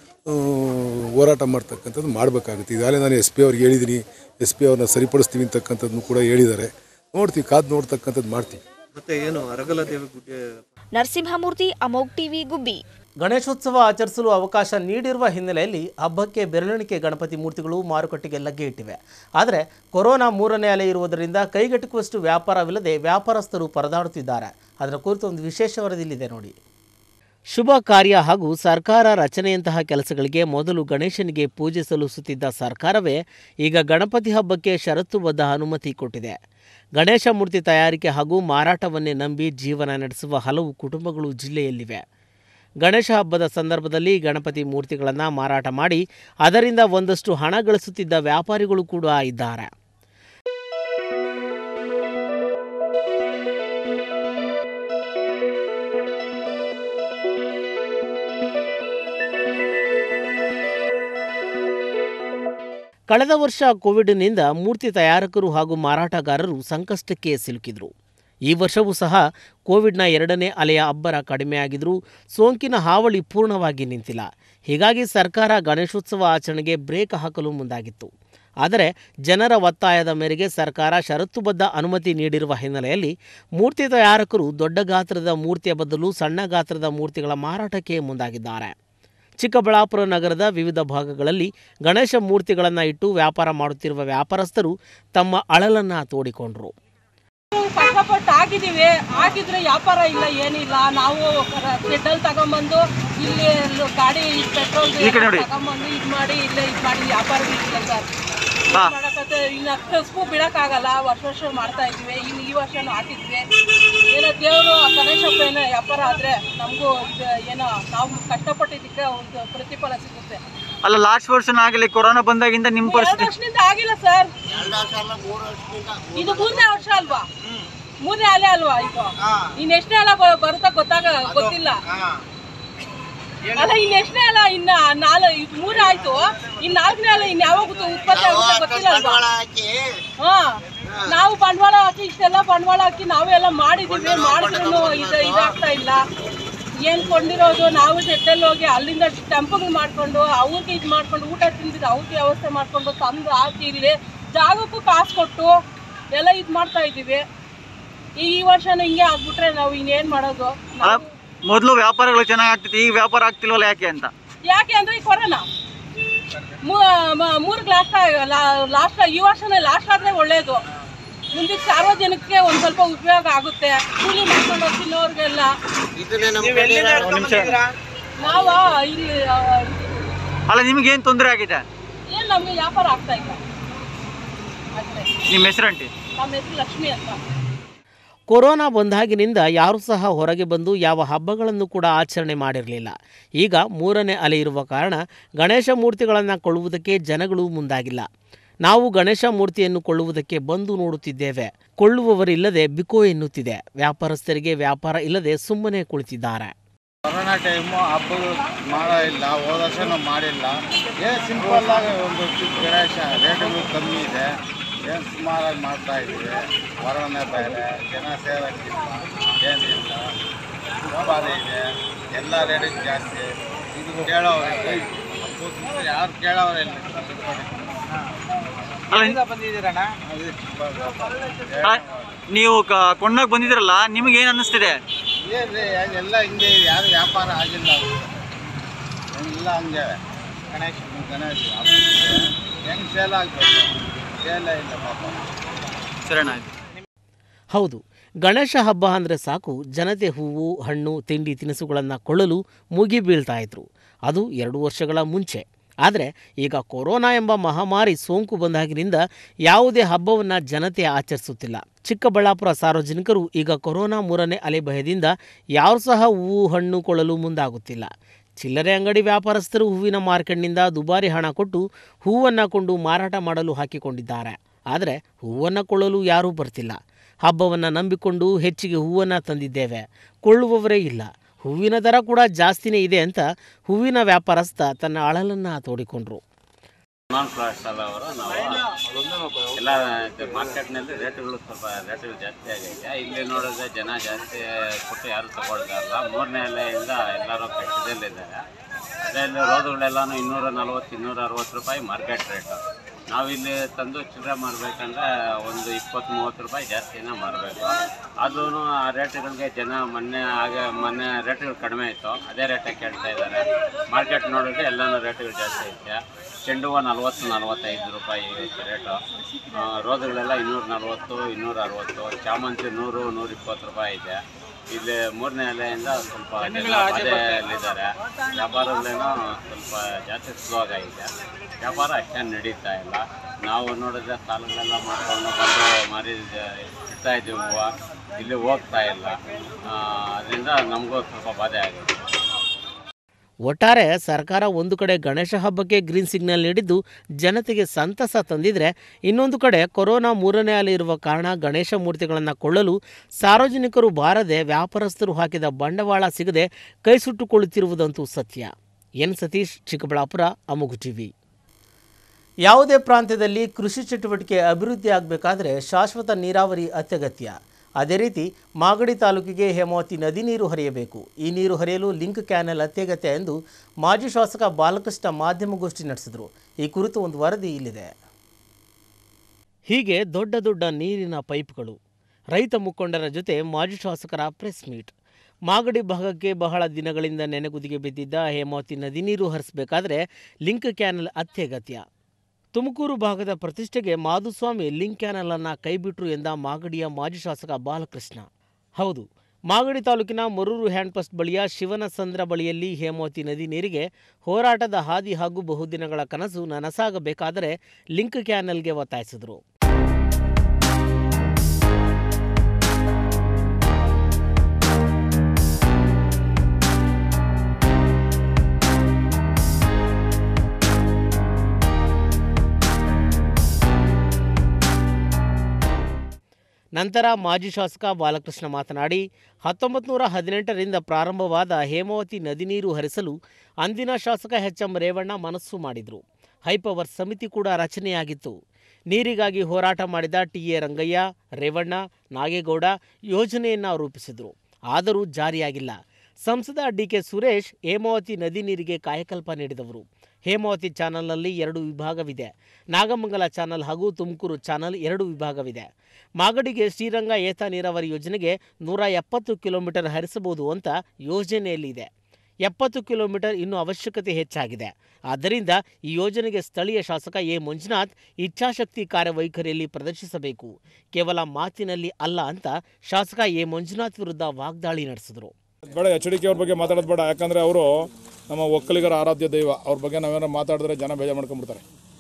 ಹೋರಾಟ ಮಾಡ್ತಕ್ಕಂಥದ್ದು ಮಾಡಬೇಕಾಗುತ್ತೆ. ಈಗಾಗಲೇ ನಾನು ಎಸ್ ಪಿ ಅವ್ರಿಗೆ ಹೇಳಿದ್ದೀನಿ, ಎಸ್ ಪಿ ಅವ್ರನ್ನ ಸರಿಪಡಿಸ್ತೀವಿ ಅಂತಕ್ಕಂಥದ್ದನ್ನು ಕೂಡ ಹೇಳಿದ್ದಾರೆ. ನೋಡ್ತೀವಿ, ಕಾದು ನೋಡ್ತಕ್ಕಂಥದ್ದು ಮಾಡ್ತೀವಿ. ಮತ್ತೆ ಏನು ಅರಗಲ ದೇವಿ ಗುಡ್ಡೆ ನರಸಿಂಹಮೂರ್ತಿ, ಅಮೋಘ್ ಟಿವಿ, ಗುಬ್ಬಿ. ಗಣೇಶೋತ್ಸವ ಆಚರಿಸಲು ಅವಕಾಶ ನೀಡಿರುವ ಹಿನ್ನೆಲೆಯಲ್ಲಿ ಹಬ್ಬಕ್ಕೆ ಬೆರಳೆಣಿಕೆ ಗಣಪತಿ ಮೂರ್ತಿಗಳು ಮಾರುಕಟ್ಟೆಗೆ ಲಗ್ಗೆ ಇಟ್ಟಿವೆ. ಆದರೆ ಕೊರೋನಾ ಮೂರನೇ ಅಲೆ ಇರುವುದರಿಂದ ಕೈಗೆಟುಕುವಷ್ಟು ವ್ಯಾಪಾರವಿಲ್ಲದೆ ವ್ಯಾಪಾರಸ್ಥರು ಪರದಾಡುತ್ತಿದ್ದಾರೆ. ಅದರ ಕುರಿತು ಒಂದು ವಿಶೇಷ ವರದಿಯಿದೆ ನೋಡಿ. ಶುಭ ಕಾರ್ಯ ಹಾಗೂ ಸರ್ಕಾರ ರಚನೆಯಂತಹ ಕೆಲಸಗಳಿಗೆ ಮೊದಲು ಗಣೇಶನಿಗೆ ಪೂಜೆ ಸಲ್ಲಿಸುತ್ತಿದ್ದ ಸರ್ಕಾರವೇ ಈಗ ಗಣಪತಿ ಹಬ್ಬಕ್ಕೆ ಷರತ್ತುಬದ್ಧ ಅನುಮತಿ ಕೊಟ್ಟಿದೆ. ಗಣೇಶ ಮೂರ್ತಿ ತಯಾರಿಕೆ ಹಾಗೂ ಮಾರಾಟವನ್ನೇ ನಂಬಿ ಜೀವನ ನಡೆಸುವ ಹಲವು ಕುಟುಂಬಗಳು ಜಿಲ್ಲೆಯಲ್ಲಿವೆ. ಗಣೇಶ ಹಬ್ಬದ ಸಂದರ್ಭದಲ್ಲಿ ಗಣಪತಿ ಮೂರ್ತಿಗಳನ್ನು ಮಾರಾಟ ಮಾಡಿ ಅದರಿಂದ ಒಂದಷ್ಟು ಹಣ ಗಳಿಸುತ್ತಿದ್ದ ವ್ಯಾಪಾರಿಗಳು ಕೂಡ ಇದ್ದಾರೆ. ಕಳೆದ ವರ್ಷ ಕೋವಿಡ್ನಿಂದ ಮೂರ್ತಿ ತಯಾರಕರು ಹಾಗೂ ಮಾರಾಟಗಾರರು ಸಂಕಷ್ಟಕ್ಕೆ ಸಿಲುಕಿದರು. ಈ ವರ್ಷವೂ ಸಹ ಕೋವಿಡ್ನ ಎರಡನೇ ಅಲೆಯ ಅಬ್ಬರ ಕಡಿಮೆಯಾಗಿದ್ದರೂ ಸೋಂಕಿನ ಹಾವಳಿ ಪೂರ್ಣವಾಗಿ ನಿಂತಿಲ್ಲ. ಹೀಗಾಗಿ ಸರ್ಕಾರ ಗಣೇಶೋತ್ಸವ ಆಚರಣೆಗೆ ಬ್ರೇಕ್ ಹಾಕಲು ಮುಂದಾಗಿತ್ತು. ಆದರೆ ಜನರ ಒತ್ತಾಯದ ಮೇರೆಗೆ ಸರ್ಕಾರ ಷರತ್ತುಬದ್ಧ ಅನುಮತಿ ನೀಡಿರುವ ಹಿನ್ನೆಲೆಯಲ್ಲಿ ಮೂರ್ತಿ ತಯಾರಕರು ದೊಡ್ಡ ಗಾತ್ರದ ಮೂರ್ತಿಯ ಬದಲು ಸಣ್ಣ ಗಾತ್ರದ ಮೂರ್ತಿಗಳ ಮಾರಾಟಕ್ಕೆ ಮುಂದಾಗಿದ್ದಾರೆ. ಚಿಕ್ಕಬಳ್ಳಾಪುರ ನಗರದ ವಿವಿಧ ಭಾಗಗಳಲ್ಲಿ ಗಣೇಶ ಮೂರ್ತಿಗಳನ್ನು ಇಟ್ಟು ವ್ಯಾಪಾರ ಮಾಡುತ್ತಿರುವ ವ್ಯಾಪಾರಸ್ಥರು ತಮ್ಮ ಅಳಲನ್ನು ತೋಡಿಕೊಂಡರು. ಕಷ್ಟಪಟ್ಟು ಹಾಕಿದ್ದೀವಿ, ಹಾಕಿದ್ರೆ ವ್ಯಾಪಾರ ಇಲ್ಲ, ಏನಿಲ್ಲ. ನಾವು ಪೆಟ್ರೋಲ್ ತಗೊಂಬಂದು ಇಲ್ಲಿ ಗಾಡಿ ಪೆಟ್ರೋಲ್ ತಗೊಂಬಂದು ಇದು ಮಾಡಿ ಇಲ್ಲೇ ಇದು ಮಾಡಿ ವ್ಯಾಪಾರ ಇಲ್ಲ ಸರ್. ಮಾಡಕತ್ತೆ ಇನ್ನು ಕಸ್ಬು ಬಿಡೋಕ್ಕಾಗಲ್ಲ. ವರ್ಷ ವರ್ಷ ಮಾಡ್ತಾ ಇದ್ವಿ, ಇನ್ನು ಈ ವರ್ಷನೂ ಹಾಕಿದ್ವಿ. ಏನೋ ದೇವರು ಗಣೇಶಪ್ಪ ಏನೋ ವ್ಯಾಪಾರ ಆದರೆ ನಮಗೂ ಇದು ಏನೋ ನಾವು ಕಷ್ಟಪಟ್ಟಿದ್ದಕ್ಕೆ ಒಂದು ಪ್ರತಿಫಲ ಸಿಗುತ್ತೆ. ಅಲ್ಲ, ಲಾಸ್ಟ್ ವರ್ಷನ ಆಗಲಿ ಕೊರೋನಾ ಬಂದಾಗಿಂದ ನಿಮ್ಮ ಪರಿಸ್ಥಿತಿ ವರ್ಷದಿಂದ ಆಗಿಲ್ಲ ಸರ್. ಇದು ಮೂರನೇ ವರ್ಷ ಅಲ್ವಾ? ಮೂರನೇ ಅಲೆ ಅಲ್ವಾ? ಈಗ ಇನ್ನು ಎಷ್ಟನೇ ಅಲ ಬರುತ್ತಾ ಗೊತ್ತಾಗ ಗೊತ್ತಿಲ್ಲ ಅಲ್ಲ. ಇನ್ನು ಎಷ್ಟನೇ ಅಲ್ಲ? ಇನ್ನ ನಾಲ್ಕು ಮೂರೇ ಆಯ್ತು, ಇನ್ ನಾಲ್ಕನೇ ಅಲ್ಲ. ಇನ್ ಯಾವಾಗ ಉತ್ಪತ್ತಿ ಆಗುತ್ತೆ ಗೊತ್ತಿಲ್ಲ ಅಲ್ವಾ? ಹಾ, ನಾವು ಬಂಡವಾಳ ಹಾಕಿ ಇಷ್ಟೆಲ್ಲ ಬಂಡವಾಳ ಹಾಕಿ ನಾವೆಲ್ಲ ಮಾಡಿದೀವಿ, ಮಾಡಿದ್ರು ಇದು ಇದಾಗ್ತಾ ಇಲ್ಲ. ಏನ್ ಕೊಂಡಿರೋದು ನಾವು ಶೆಟ್ಟಲ್ಲಿ ಹೋಗಿ ಅಲ್ಲಿಂದ ಟೆಂಪಲ್ ಮಾಡ್ಕೊಂಡು ಅವ್ರಿಗೆ ಇದು ಮಾಡ್ಕೊಂಡು ಊಟ ತಿಂದಿದ್ದು ಅವ್ರಿಗೆ ವ್ಯವಸ್ಥೆ ಮಾಡ್ಕೊಂಡು ತಂದು ಹಾಕಿ ಇಲ್ಲಿ ಜಾಗಕ್ಕೂ ಕಾಸು ಕೊಟ್ಟು ಎಲ್ಲ ಇದು ಮಾಡ್ತಾ ಇದ್ದೀವಿ. ಈ ವರ್ಷನೂ ಹಿಂಗೆ ಆಗ್ಬಿಟ್ರೆ ನಾವು ಇನ್ನೇನ್ ಮಾಡೋದು? ಮೊದಲು ವ್ಯಾಪಾರಗಳು ಚೆನ್ನಾಗಿ ಆಗ್ತಿತ್ತು, ಈಗ ವ್ಯಾಪಾರ ಆಗ್ತಿಲ್ವಲ್ಲ, ಯಾಕೆ ಅಂತ? ಯಾಕೆ ಅಂದ್ರೆ ಈ ಕೊರೋನಾ ಮೂರ್ಗೆ ಲಾಸ್ಟ್ ಲಾಸ್ಟ್ ಈ ವರ್ಷನೇ ಲಾಸ್ಟ್ ಆದ್ರೆ ಒಳ್ಳೇದು. ಮುಂದೆ ಸಾರ್ವಜನಿಕರಿಗೆ ಒಂದ್ ಸ್ವಲ್ಪ ಉಪಯೋಗ ಆಗುತ್ತೆ. ಕೂಲಿ ಮಾಡ್ಕೊಂಡು ತಿನ್ನೋರ್ಗೆಲ್ಲ. ನಾವ ಇಲ್ಲಿ ಅಲ್ಲ, ನಿಮ್ಗೆ ಏನ್ ತೊಂದರೆ ಆಗಿದೆ? ಏನ್ ನಮ್ಗೆ ವ್ಯಾಪಾರ ಆಗ್ತಾ ಇಲ್ಲ. ನಿಮ್ಮ ಹೆಸರಂಟಿ? ನಮ್ಮ ಹೆಸರು ಲಕ್ಷ್ಮಿ ಅಂತ. ಕೊರೋನಾ ಬಂದಾಗಿನಿಂದ ಯಾರೂ ಸಹ ಹೊರಗೆ ಬಂದು ಯಾವ ಹಬ್ಬಗಳನ್ನು ಕೂಡ ಆಚರಣೆ ಮಾಡಿರಲಿಲ್ಲ. ಈಗ ಮೂರನೇ ಅಲೆ ಇರುವ ಕಾರಣ ಗಣೇಶ ಮೂರ್ತಿಗಳನ್ನು ಕೊಳ್ಳುವುದಕ್ಕೆ ಜನಗಳು ಮುಂದಾಗಿಲ್ಲ. ನಾವು ಗಣೇಶ ಮೂರ್ತಿಯನ್ನು ಕೊಳ್ಳುವುದಕ್ಕೆ ಬಂದು ನೋಡುತ್ತಿದ್ದೇವೆ. ಕೊಳ್ಳುವವರಿಲ್ಲದೆ ಬಿಕೋ ಎನ್ನುತ್ತಿದೆ. ವ್ಯಾಪಾರಸ್ಥರಿಗೆ ವ್ಯಾಪಾರ ಇಲ್ಲದೆ ಸುಮ್ಮನೆ ಕುಳಿತಿದ್ದಾರೆ. ಕೊರೋನಾ ಟೈಮು ಹಬ್ಬಗಳು ಮಾಡೋ ಇಲ್ಲ, ಹೋದ ವರ್ಷನೂ ಮಾಡಿಲ್ಲ. ಏನು ಸಿಂಪಲ್ಲಾಗಿ ಒಂದು ಚಿಕ್ಕ ಗಣೇಶ ರೇಟುಗಳು ಕಮ್ಮಿ ಇದೆ, ಏನು ಸುಮಾರಾಗಿ ಮಾಡ್ತಾ ಇದ್ದೀವಿ. ಕೊರೋನಾ ಬೇರೆ, ಜನ ಸೇರೋಕ್ಕಿಲ್ಲ, ಏನಿಲ್ಲ, ವ್ಯಾಪಾರ ಇದೆ, ಎಲ್ಲ ರೇಟಿಗೆ ಜಾಸ್ತಿ. ಇದು ಕೇಳೋರಿಲ್ಲ, ಯಾರು ಕೇಳೋರಿಲ್ಲ. ಬಂದಿದ್ದೀರಣ್ಣ, ನೀವು ಕೊಂಡಾಗ ಬಂದಿದ್ದೀರಲ್ಲ, ನಿಮಗೆ ಏನು ಅನ್ನಿಸ್ತಿದೆ? ಏನ್ರಿ ಎಲ್ಲ ಹಿಂಗೆ ಯಾರು ವ್ಯಾಪಾರ ಆಗಿಲ್ಲ, ಎಲ್ಲ ಹಂಗೆ. ಗಣೇಶ ಗಣೇಶ ಹೆಂಗೆ ಸೇಲ್ ಆಗಬೇಕು, ಸೇಲ್ ಇಲ್ಲ ಪಾಪ. ಸರಿಣ್ಣ. ಹೌದು, ಗಣೇಶ ಹಬ್ಬ ಅಂದರೆ ಸಾಕು ಜನತೆ ಹೂವು, ಹಣ್ಣು, ತಿಂಡಿ ತಿನಿಸುಗಳನ್ನು ಕೊಳ್ಳಲು ಮುಗಿ ಬೀಳ್ತಾ ಇದ್ರು. ಅದು ಎರಡು ವರ್ಷಗಳ ಮುಂಚೆ. ಆದರೆ ಈಗ ಕೊರೋನಾ ಎಂಬ ಮಹಾಮಾರಿ ಸೋಂಕು ಬಂದಾಗಿನಿಂದ ಯಾವುದೇ ಹಬ್ಬವನ್ನು ಜನತೆ ಆಚರಿಸುತ್ತಿಲ್ಲ. ಚಿಕ್ಕಬಳ್ಳಾಪುರ ಸಾರ್ವಜನಿಕರು ಈಗ ಕೊರೋನಾ ಮೂರನೇ ಅಲೆ ಭಯದಿಂದ ಯಾರು ಸಹ ಹೂವು, ಹಣ್ಣು ಕೊಳ್ಳಲು ಮುಂದಾಗುತ್ತಿಲ್ಲ. ಚಿಲ್ಲರೆ ಅಂಗಡಿ ವ್ಯಾಪಾರಸ್ಥರು ಹೂವಿನ ಮಾರ್ಕೆಟ್ನಿಂದ ದುಬಾರಿ ಹಣ ಕೊಟ್ಟು ಹೂವನ್ನು ಕೊಂಡು ಮಾರಾಟ ಮಾಡಲು ಹಾಕಿಕೊಂಡಿದ್ದಾರೆ. ಆದರೆ ಹೂವನ್ನು ಕೊಳ್ಳಲು ಯಾರೂ ಬರ್ತಿಲ್ಲ. ಹಬ್ಬವನ್ನು ನಂಬಿಕೊಂಡು ಹೆಚ್ಚಿಗೆ ಹೂವನ್ನು ತಂದಿದ್ದೇವೆ, ಕೊಳ್ಳುವವರೇ ಇಲ್ಲ. ಹೂವಿನ ದರ ಕೂಡ ಜಾಸ್ತಿನೇ ಇದೆ ಅಂತ ಹೂವಿನ ವ್ಯಾಪಾರಸ್ಥ ತನ್ನ ಅಳಲನ್ನು ತೋಡಿಕೊಂಡ್ರು. ನಾನ್ ಫ್ಲಾಟ್ಸ್ ಅವರು ನಾವು ಎಲ್ಲ ಮಾರ್ಕೆಟ್ನಲ್ಲಿ ರೇಟುಗಳು ಸ್ವಲ್ಪ ರೇಟುಗಳು ಜಾಸ್ತಿ ಆಗೈತೆ. ಇಲ್ಲಿ ನೋಡಿದ್ರೆ ಜನ ಜಾಸ್ತಿ ಕೊಟ್ಟು ಯಾರು ತಗೊಳ್ತಾರಲ್ಲ. ಮೂರನೇ ಅಲೆಯಿಂದ ಎಲ್ಲರೂ ಕಷ್ಟದಲ್ಲಿದ್ದಾರೆ. ಅದರಲ್ಲಿ ರೋದುಗಳೆಲ್ಲನೂ ಇನ್ನೂರ ನಲ್ವತ್ತು ಇನ್ನೂರ ಅರವತ್ತು ರೂಪಾಯಿ ಮಾರ್ಕೆಟ್ ರೇಟು. ನಾವಿಲ್ಲಿ ತಂದು ಚಿಲ್ಲರೆ ಮಾರಬೇಕಂದ್ರೆ ಒಂದು ಇಪ್ಪತ್ತು ಮೂವತ್ತು ರೂಪಾಯಿ ಜಾಸ್ತಿನೇ ಮಾರಬೇಕು. ಅದೂ ಆ ರೇಟುಗಳಿಗೆ ಜನ ಮೊನ್ನೆ ಆಗ ಮೊನ್ನೆ ರೇಟುಗಳು ಕಡಿಮೆ ಇತ್ತು, ಅದೇ ರೇಟಾಗಿ ಕೇಳ್ತಾ ಇದ್ದಾರೆ. ಮಾರ್ಕೆಟ್ ನೋಡಿದ್ರೆ ಎಲ್ಲನೂ ರೇಟುಗಳು ಜಾಸ್ತಿ ಐತೆ. ಚೆಂಡು ಹೂವು ನಲ್ವತ್ತು ನಲ್ವತ್ತೈದು ರೂಪಾಯಿ ರೇಟು, ರೋದುಗಳೆಲ್ಲ ಇನ್ನೂರ ನಲ್ವತ್ತು ಇನ್ನೂರ ಅರವತ್ತು, ಚಾಮಂತಿ ನೂರು ನೂರ ಇಪ್ಪತ್ತು ರೂಪಾಯಿ ಇದೆ. ಇಲ್ಲಿ ಮೂರನೇ ಅಲೆಯಿಂದ ಸ್ವಲ್ಪ ಜನ ಬಾಧೆಯಲ್ಲಿದ್ದಾರೆ. ವ್ಯಾಪಾರಗಳೇನೋ ಸ್ವಲ್ಪ ಜಾಸ್ತಿ ಸ್ಲೋ ಆಗೈತೆ. ವ್ಯಾಪಾರ ಅಷ್ಟೇನು ನಡೀತಾ ಇಲ್ಲ. ನಾವು ನೋಡಿದ್ರೆ ಸಾಲಗಳೆಲ್ಲ ಮಾಡ್ಕೊಂಡು ಬಂದು ಮಾರಿ ಇಡ್ತಾ ಇದ್ದೀವಿ ಹೂವು, ಇಲ್ಲಿ ಹೋಗ್ತಾ ಇಲ್ಲ. ಅದರಿಂದ ನಮಗೂ ಸ್ವಲ್ಪ ಬಾಧೆ ಆಗಿದೆ. ಒಟ್ಟಾರೆ ಸರ್ಕಾರ ಒಂದು ಕಡೆ ಗಣೇಶ ಹಬ್ಬಕ್ಕೆ ಗ್ರೀನ್ ಸಿಗ್ನಲ್ ನೀಡಿದ್ದು ಜನತೆಗೆ ಸಂತಸ ತಂದಿದ್ರೆ, ಇನ್ನೊಂದು ಕಡೆ ಕೊರೋನಾ ಮೂರನೇ ಅಲೆ ಇರುವ ಕಾರಣ ಗಣೇಶ ಮೂರ್ತಿಗಳನ್ನು ಕೊಳ್ಳಲು ಸಾರ್ವಜನಿಕರು ಬಾರದೆ ವ್ಯಾಪಾರಸ್ಥರು ಹಾಕಿದ ಬಂಡವಾಳ ಸಿಗದೆ ಕೈ ಸುಟ್ಟುಕೊಳ್ಳುತ್ತಿರುವುದಂತೂ ಸತ್ಯ. ಎನ್ ಸತೀಶ್, ಚಿಕ್ಕಬಳ್ಳಾಪುರ, ಅಮೋಘ ಟಿವಿ. ಯಾವುದೇ ಪ್ರಾಂತ್ಯದಲ್ಲಿ ಕೃಷಿ ಚಟುವಟಿಕೆ ಅಭಿವೃದ್ಧಿ ಆಗಬೇಕಾದ್ರೆ ಶಾಶ್ವತ ನೀರಾವರಿ ಅತ್ಯಗತ್ಯ. ಅದೇ ರೀತಿ ಮಾಗಡಿ ತಾಲೂಕಿಗೆ ಹೇಮಾವತಿ ನದಿ ನೀರು ಹರಿಯಬೇಕು. ಈ ನೀರು ಹರಿಯಲು ಲಿಂಕ್ ಕ್ಯಾನೆಲ್ ಅತ್ಯಗತ್ಯ ಎಂದು ಮಾಜಿ ಶಾಸಕ ಬಾಲಕೃಷ್ಣ ಮಾಧ್ಯಮಗೋಷ್ಠಿ ನಡೆಸಿದರು. ಈ ಕುರಿತು ಒಂದು ವರದಿ ಇಲ್ಲಿದೆ. ಹೀಗೆ ದೊಡ್ಡ ದೊಡ್ಡ ನೀರಿನ ಪೈಪ್ಗಳು, ರೈತ ಮುಖಂಡರ ಜೊತೆ ಮಾಜಿ ಶಾಸಕರ ಪ್ರೆಸ್ ಮೀಟ್. ಮಾಗಡಿ ಭಾಗಕ್ಕೆ ಬಹಳ ದಿನಗಳಿಂದ ನೆನೆಗುದಿಗೆ ಬಿದ್ದಿದ್ದ ಹೇಮಾವತಿ ನದಿ ನೀರು ಹರಿಸಬೇಕಾದ್ರೆ ಲಿಂಕ್ ಕ್ಯಾನೆಲ್ ಅತ್ಯಗತ್ಯ. ತುಮಕೂರು ಭಾಗದ ಪ್ರತಿಷ್ಠೆಗೆ ಮಾಧುಸ್ವಾಮಿ ಲಿಂಕ್ ಕ್ಯಾನಲ್ ಅನ್ನು ಕೈಬಿಟ್ರು ಎಂದ ಮಾಗಡಿಯ ಮಾಜಿ ಶಾಸಕ ಬಾಲಕೃಷ್ಣ. ಹೌದು, ಮಾಗಡಿ ತಾಲೂಕಿನ ಮರೂರು ಹ್ಯಾಂಡ್ಪೋಸ್ಟ್ ಬಳಿಯ ಶಿವನಸಂದ್ರ ಬಳಿಯಲ್ಲಿ ಹೇಮಾವತಿ ನದಿ ನೀರಿಗೆ ಹೋರಾಟದ ಹಾದಿ ಹಾಗೂ ಬಹುದಿನಗಳ ಕನಸು ನನಸಾಗಬೇಕಾದರೆ ಲಿಂಕ್ ಕ್ಯಾನಲ್ಗೆ ಒತ್ತಾಯಿಸಿದರು. ನಂತರ ಮಾಜಿ ಶಾಸಕ ಬಾಲಕೃಷ್ಣ ಮಾತನಾಡಿ, ಹತ್ತೊಂಬತ್ತು ನೂರ ಹದಿನೆಂಟರಿಂದ ಪ್ರಾರಂಭವಾದ ಹೇಮಾವತಿ ನದಿ ನೀರು ಹರಿಸಲು ಅಂದಿನ ಶಾಸಕ ಎಚ್ ಎಂ ರೇವಣ್ಣ ಮನಸ್ಸು ಮಾಡಿದರು. ಹೈಪವರ್ ಸಮಿತಿ ಕೂಡ ರಚನೆಯಾಗಿತ್ತು. ನೀರಿಗಾಗಿ ಹೋರಾಟ ಮಾಡಿದ ಟಿ ಎ ರಂಗಯ್ಯ, ರೇವಣ್ಣ, ನಾಗೇಗೌಡ ಯೋಜನೆಯನ್ನು ರೂಪಿಸಿದರು. ಆದರೂ ಜಾರಿಯಾಗಿಲ್ಲ. ಸಂಸದ ಡಿ ಕೆ ಸುರೇಶ್ ಹೇಮಾವತಿ ನದಿ ನೀರಿಗೆ ಕಾಯಕಲ್ಪ ನೀಡಿದವರು. ಹೇಮಾವತಿ ಚಾನಲ್ನಲ್ಲಿ ಎರಡು ವಿಭಾಗವಿದೆ. ನಾಗಮಂಗಲ ಚಾನಲ್ ಹಾಗೂ ತುಮಕೂರು ಚಾನಲ್ ಎರಡು ವಿಭಾಗವಿದೆ. ಮಾಗಡಿಗೆ ಶ್ರೀರಂಗ ಏತ ನೀರಾವರಿ ಯೋಜನೆಗೆ ನೂರ ಎಪ್ಪತ್ತು ಕಿಲೋಮೀಟರ್ ಹರಿಸಬಹುದು ಅಂತ ಯೋಜನೆಯಲ್ಲಿದೆ. ಎಪ್ಪತ್ತು ಕಿಲೋಮೀಟರ್ ಇನ್ನೂ ಅವಶ್ಯಕತೆ ಹೆಚ್ಚಾಗಿದೆ. ಆದ್ದರಿಂದ ಈ ಯೋಜನೆಗೆ ಸ್ಥಳೀಯ ಶಾಸಕ ಎ ಮಂಜುನಾಥ್ ಇಚ್ಛಾಶಕ್ತಿ ಕಾರ್ಯವೈಖರಿಯಲ್ಲಿ ಪ್ರದರ್ಶಿಸಬೇಕು, ಕೇವಲ ಮಾತಿನಲ್ಲಿ ಅಲ್ಲ ಅಂತ ಶಾಸಕ ಎ ಮಂಜುನಾಥ್ ವಿರುದ್ಧ ವಾಗ್ದಾಳಿ ನಡೆಸಿದರು. ಬೇಡ, ಎಚ್ ಡಿ ಕೆ ಅವ್ರ ಬಗ್ಗೆ ಮಾತಾಡೋದು ಬೇಡ. ಯಾಕಂದರೆ ಅವರು ನಮ್ಮ ಒಕ್ಕಲಿಗರ ಆರಾಧ್ಯ ದೈವ. ಅವ್ರ ಬಗ್ಗೆ ನಾವೇನಾರು ಮಾತಾಡಿದ್ರೆ ಜನ ಬೇಜಾರು ಮಾಡ್ಕೊಂಡ್ಬಿಡ್ತಾರೆ.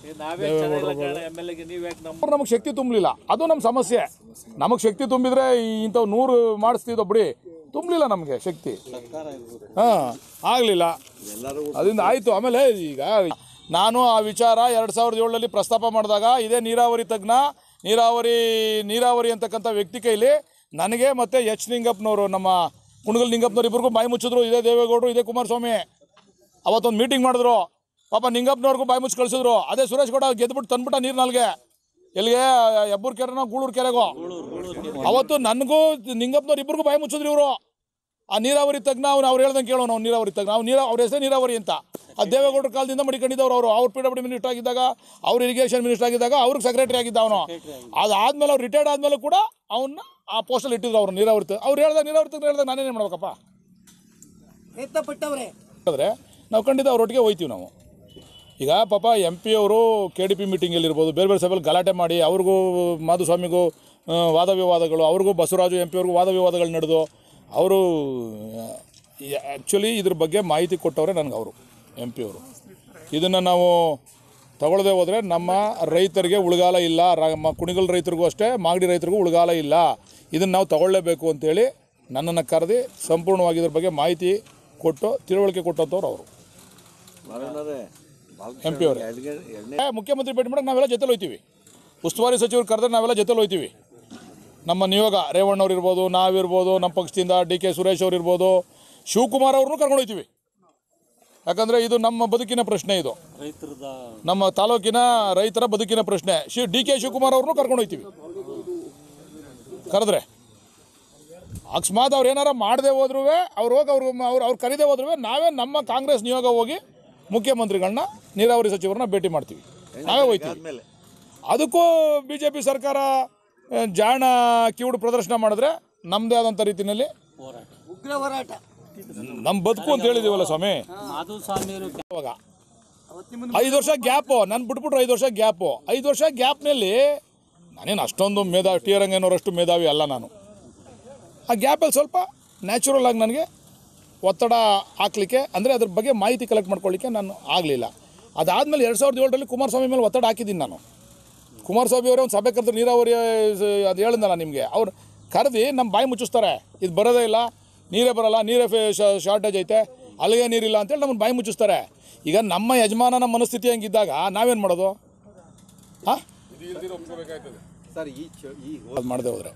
ನಮಗೆ ಶಕ್ತಿ ತುಂಬಲಿಲ್ಲ, ಅದು ನಮ್ಮ ಸಮಸ್ಯೆ. ನಮಗೆ ಶಕ್ತಿ ತುಂಬಿದ್ರೆ ಇಂಥವು ನೂರು ಮಾಡಿಸ್ತಿದ್ದೋ ಬಿಡಿ, ತುಂಬಲಿಲ್ಲ ನಮಗೆ ಶಕ್ತಿ. ಹಾಂ, ಆಗಲಿಲ್ಲ. ಅದರಿಂದ ಆಯಿತು. ಆಮೇಲೆ ಈಗ ನಾನು ಆ ವಿಚಾರ ಎರಡು ಸಾವಿರದ ಏಳರಲ್ಲಿ ಪ್ರಸ್ತಾಪ ಮಾಡಿದಾಗ ಇದೇ ನೀರಾವರಿ ತಜ್ಞ ನೀರಾವರಿ ನೀರಾವರಿ ಅಂತಕ್ಕಂಥ ವ್ಯಕ್ತಿ ಕೈಲಿ ನನಗೆ ಮತ್ತು ಎಚ್ ನಿಂಗಪ್ಪನವರು ನಮ್ಮ ಕುಣಗಲ್ ನಿಂಗಪ್ಪನವ್ರು ಇಬ್ಬರಿಗೂ ಬಾಯಿ ಮುಚ್ಚಿದ್ರು. ಇದೇ ದೇವೇಗೌಡರು ಇದೇ ಕುಮಾರಸ್ವಾಮಿ ಅವತ್ತೊಂದು ಮೀಟಿಂಗ್ ಮಾಡಿದ್ರು. ಪಾಪ ನಿಂಗಪ್ಪನವ್ರಿಗೂ ಬಾಯಿ ಮುಚ್ಚಿ ಕಳಿಸಿದ್ರು. ಅದೇ ಸುರೇಶ್ ಗೌಡ ಗೆದ್ಬಿಟ್ಟು ತಂದ್ಬಿಟ್ಟ ನೀರು ನಾಲ್ಗೆ ಎಲ್ಲಿಗೆ ಹೆಬ್ಬೂರು ಕೆರೆನೋ ಗೂಳೂರು ಕೆರೆಗೋ. ಅವತ್ತು ನನಗೂ ನಿಂಗಪ್ಪನವ್ರು ಇಬ್ಬರಿಗೂ ಬಾಯಿ ಮುಚ್ಚಿದ್ರು ಇವರು. ಆ ನೀರಾವರಿ ತಜ್ಞ ಅವ್ನು ಅವ್ರು ಹೇಳ್ದಂಗೆ ಕೇಳೋನು. ಅವ್ನು ನೀರಾವರಿ ತಜ್ಞ ಅವ್ನು ನೀರಾ ಅವ್ರ ಹೆಸರೇ ನೀರಾವರಿ ಅಂತ. ಆ ದೇವೇಗೌಡರ ಕಾಲದಿಂದ ಮಡಿಕೊಂಡಿದ್ದವ್ರು ಅವರು. ಅವ್ರು ಪಿ ಡಬ್ಲ್ಯೂ ಡಿ ಮಿನಿಸ್ಟರ್ ಆಗಿದ್ದಾಗ, ಅವ್ರು ಇರಿಗೇಷನ್ ಮಿನಿಸ್ಟರ್ ಆಗಿದ್ದಾಗ ಅವ್ರಿಗೆ ಸೆಕ್ರೆಟರಿ ಆಗಿದ್ದ ಅವನು. ಅದಾದ್ಮೇಲೆ ಅವ್ರು ರಿಟೈರ್ಡ್ ಆದಮೇಲೆ ಕೂಡ ಅವನ್ನ ಆ ಪೋಸ್ಟಲ್ಲಿ ಇಟ್ಟಿದ್ರು ಅವ್ರು ನೀರಾವರಿ. ಅವ್ರು ಹೇಳ್ದಾಗ ನೀರಾವರಿ ತಜ್ಞ ಹೇಳ್ದಾಗ ನಾನೇನು ಮಾಡ್ಬೇಕಪ್ಪ ಆದರೆ ನಾವು ಖಂಡಿತ ಅವ್ರೊಟ್ಟಿಗೆ ಹೋಯ್ತೀವಿ ನಾವು. ಈಗ ಪಾಪ ಎಂ ಪಿ ಅವರು ಕೆ ಡಿ ಪಿ ಮೀಟಿಂಗಲ್ಲಿರ್ಬೋದು, ಬೇರೆ ಬೇರೆ ಸಭೆಯಲ್ಲಿ ಗಲಾಟೆ ಮಾಡಿ ಅವ್ರಿಗೂ ಮಾಧುಸ್ವಾಮಿಗೂ ವಾದ ವಿವಾದಗಳು, ಅವ್ರಿಗೂ ಬಸವರಾಜು ಎಂ ಪಿ ಅವ್ರಿಗೂ ವಾದ ವಿವಾದಗಳು ನಡೆದು ಅವರು ಆ್ಯಕ್ಚುಲಿ ಇದ್ರ ಬಗ್ಗೆ ಮಾಹಿತಿ ಕೊಟ್ಟವ್ರೆ ನನಗೆ ಅವರು ಎಂ ಪಿ ಅವರು. ಇದನ್ನು ನಾವು ತಗೊಳ್ಳದೆ ಹೋದರೆ ನಮ್ಮ ರೈತರಿಗೆ ಉಳಿಗಾಲ ಇಲ್ಲ. ನಮ್ಮ ಕುಣಿಗಲ್ ರೈತರಿಗೂ ಅಷ್ಟೇ, ಮಾಗಡಿ ರೈತರಿಗೂ ಉಳಿಗಾಲ ಇಲ್ಲ. ಇದನ್ನು ನಾವು ತಗೊಳ್ಳೇಬೇಕು ಅಂತೇಳಿ ನನ್ನನ್ನು ಕರೆದು ಸಂಪೂರ್ಣವಾಗಿ ಇದ್ರ ಬಗ್ಗೆ ಮಾಹಿತಿ ಕೊಟ್ಟು ತಿಳುವಳಿಕೆ ಕೊಟ್ಟಂಥವ್ರು ಅವರು ಎಂ ಪಿ ಅವರು. ಮುಖ್ಯಮಂತ್ರಿ ಭೇಟಿ ಮಾಡೋಕೆ ನಾವೆಲ್ಲ ಜೊತೆಲಿ ಹೋಗ್ತೀವಿ. ಉಸ್ತುವಾರಿ ಸಚಿವರು ಕರೆದ್ರೆ ನಾವೆಲ್ಲ ಜೊತೆಲಿ ಹೋಗ್ತೀವಿ. ನಮ್ಮ ನಿಯೋಗ ರೇವಣ್ಣವ್ರು ಇರ್ಬೋದು, ನಾವಿರ್ಬೋದು, ನಮ್ಮ ಪಕ್ಷದಿಂದ ಡಿ ಕೆ ಸುರೇಶ್ ಅವ್ರು ಇರ್ಬೋದು, ಶಿವಕುಮಾರ್ ಅವ್ರನ್ನೂ ಕರ್ಕೊಂಡು ಹೋಗ್ತೀವಿ. ಯಾಕಂದರೆ ಇದು ನಮ್ಮ ಬದುಕಿನ ಪ್ರಶ್ನೆ. ಇದು ನಮ್ಮ ತಾಲೂಕಿನ ರೈತರ ಬದುಕಿನ ಪ್ರಶ್ನೆ. ಶಿ ಡಿ ಕೆ ಶಿವಕುಮಾರ್ ಅವ್ರನ್ನೂ ಕರ್ಕೊಂಡು ಹೋಗ್ತೀವಿ. ಕರೆದ್ರೆ ಅಕಸ್ಮಾತ್ ಅವ್ರು ಏನಾರ ಮಾಡದೆ ಹೋದ್ರೂ ಅವ್ರು ಹೋಗಿ ಅವ್ರು ಅವ್ರು ಅವ್ರು ಕರೀದೆ ಹೋದ್ರೂ ನಾವೇ ನಮ್ಮ ಕಾಂಗ್ರೆಸ್ ನಿಯೋಗ ಹೋಗಿ ಮುಖ್ಯಮಂತ್ರಿಗಳನ್ನ, ನೀರಾವರಿ ಸಚಿವರನ್ನ ಭೇಟಿ ಮಾಡ್ತೀವಿ. ನಾವೇ ಹೋಗ್ತೀವಿ. ಅದಕ್ಕೂ ಬಿ ಜೆ ಪಿ ಸರ್ಕಾರ ಜಾಣ ಕಿವುಡು ಪ್ರದರ್ಶನ ಮಾಡಿದ್ರೆ ನಮ್ಮದೇ ಆದಂಥ ರೀತಿಯಲ್ಲಿ ಉಗ್ರ ಹೋರಾಟ ನಮ್ಮ ಬದುಕು ಅಂತ ಹೇಳಿದೀವಲ್ಲ ಸ್ವಾಮಿ. ಅವಾಗ ಐದು ವರ್ಷ ಗ್ಯಾಪು, ನಾನು ಬಿಟ್ಬಿಟ್ರೆ ಐದು ವರ್ಷ ಗ್ಯಾಪು. ಐದು ವರ್ಷ ಗ್ಯಾಪ್ನಲ್ಲಿ ನಾನೇನು ಅಷ್ಟೊಂದು ಮೇಧಾವಿ, ಟಿ ರಂಗನವರಷ್ಟು ಮೇಧಾವಿ ಅಲ್ಲ ನಾನು. ಆ ಗ್ಯಾಪಲ್ಲಿ ಸ್ವಲ್ಪ ನ್ಯಾಚುರಲ್ ಆಗಿ ನನಗೆ ಒತ್ತಡ ಹಾಕ್ಲಿಕ್ಕೆ, ಅಂದರೆ ಅದ್ರ ಬಗ್ಗೆ ಮಾಹಿತಿ ಕಲೆಕ್ಟ್ ಮಾಡ್ಕೊಳ್ಳಿಕ್ಕೆ ನಾನು ಆಗಲಿಲ್ಲ. ಅದಾದಮೇಲೆ ಎರಡು ಸಾವಿರದ ಏಳರಲ್ಲಿ ಕುಮಾರಸ್ವಾಮಿ ಮೇಲೆ ಒತ್ತಡ ಹಾಕಿದ್ದೀನಿ ನಾನು. ಕುಮಾರಸ್ವಾಮಿ ಅವರೇ ಒಂದು ಸಭೆ ಕರೆದ್ರೆ ನೀರಾವರಿ ಅದು ಹೇಳಿದ್ನಲ್ಲ ನಿಮಗೆ, ಅವ್ರು ಕರೆದು ನಮ್ಮ ಬಾಯಿ ಮುಚ್ಚಿಸ್ತಾರೆ. ಇದು ಬರೋದೇ ಇಲ್ಲ, ನೀರೇ ಬರೋಲ್ಲ, ನೀರೇ ಶಾರ್ಟೇಜ್ ಐತೆ, ಅಲ್ಲಿಗೆ ನೀರಿಲ್ಲ ಅಂತೇಳಿ ನಮ್ಮನ್ನು ಬಾಯಿ ಮುಚ್ಚಿಸ್ತಾರೆ. ಈಗ ನಮ್ಮ ಯಜಮಾನನ ಮನಸ್ಥಿತಿ ಹಂಗಿದ್ದಾಗ ನಾವೇನು ಮಾಡೋದು? ಹಾಂ ಸರ್, ಈ ಅದು ಮಾಡದೆ ಹೋದರೆ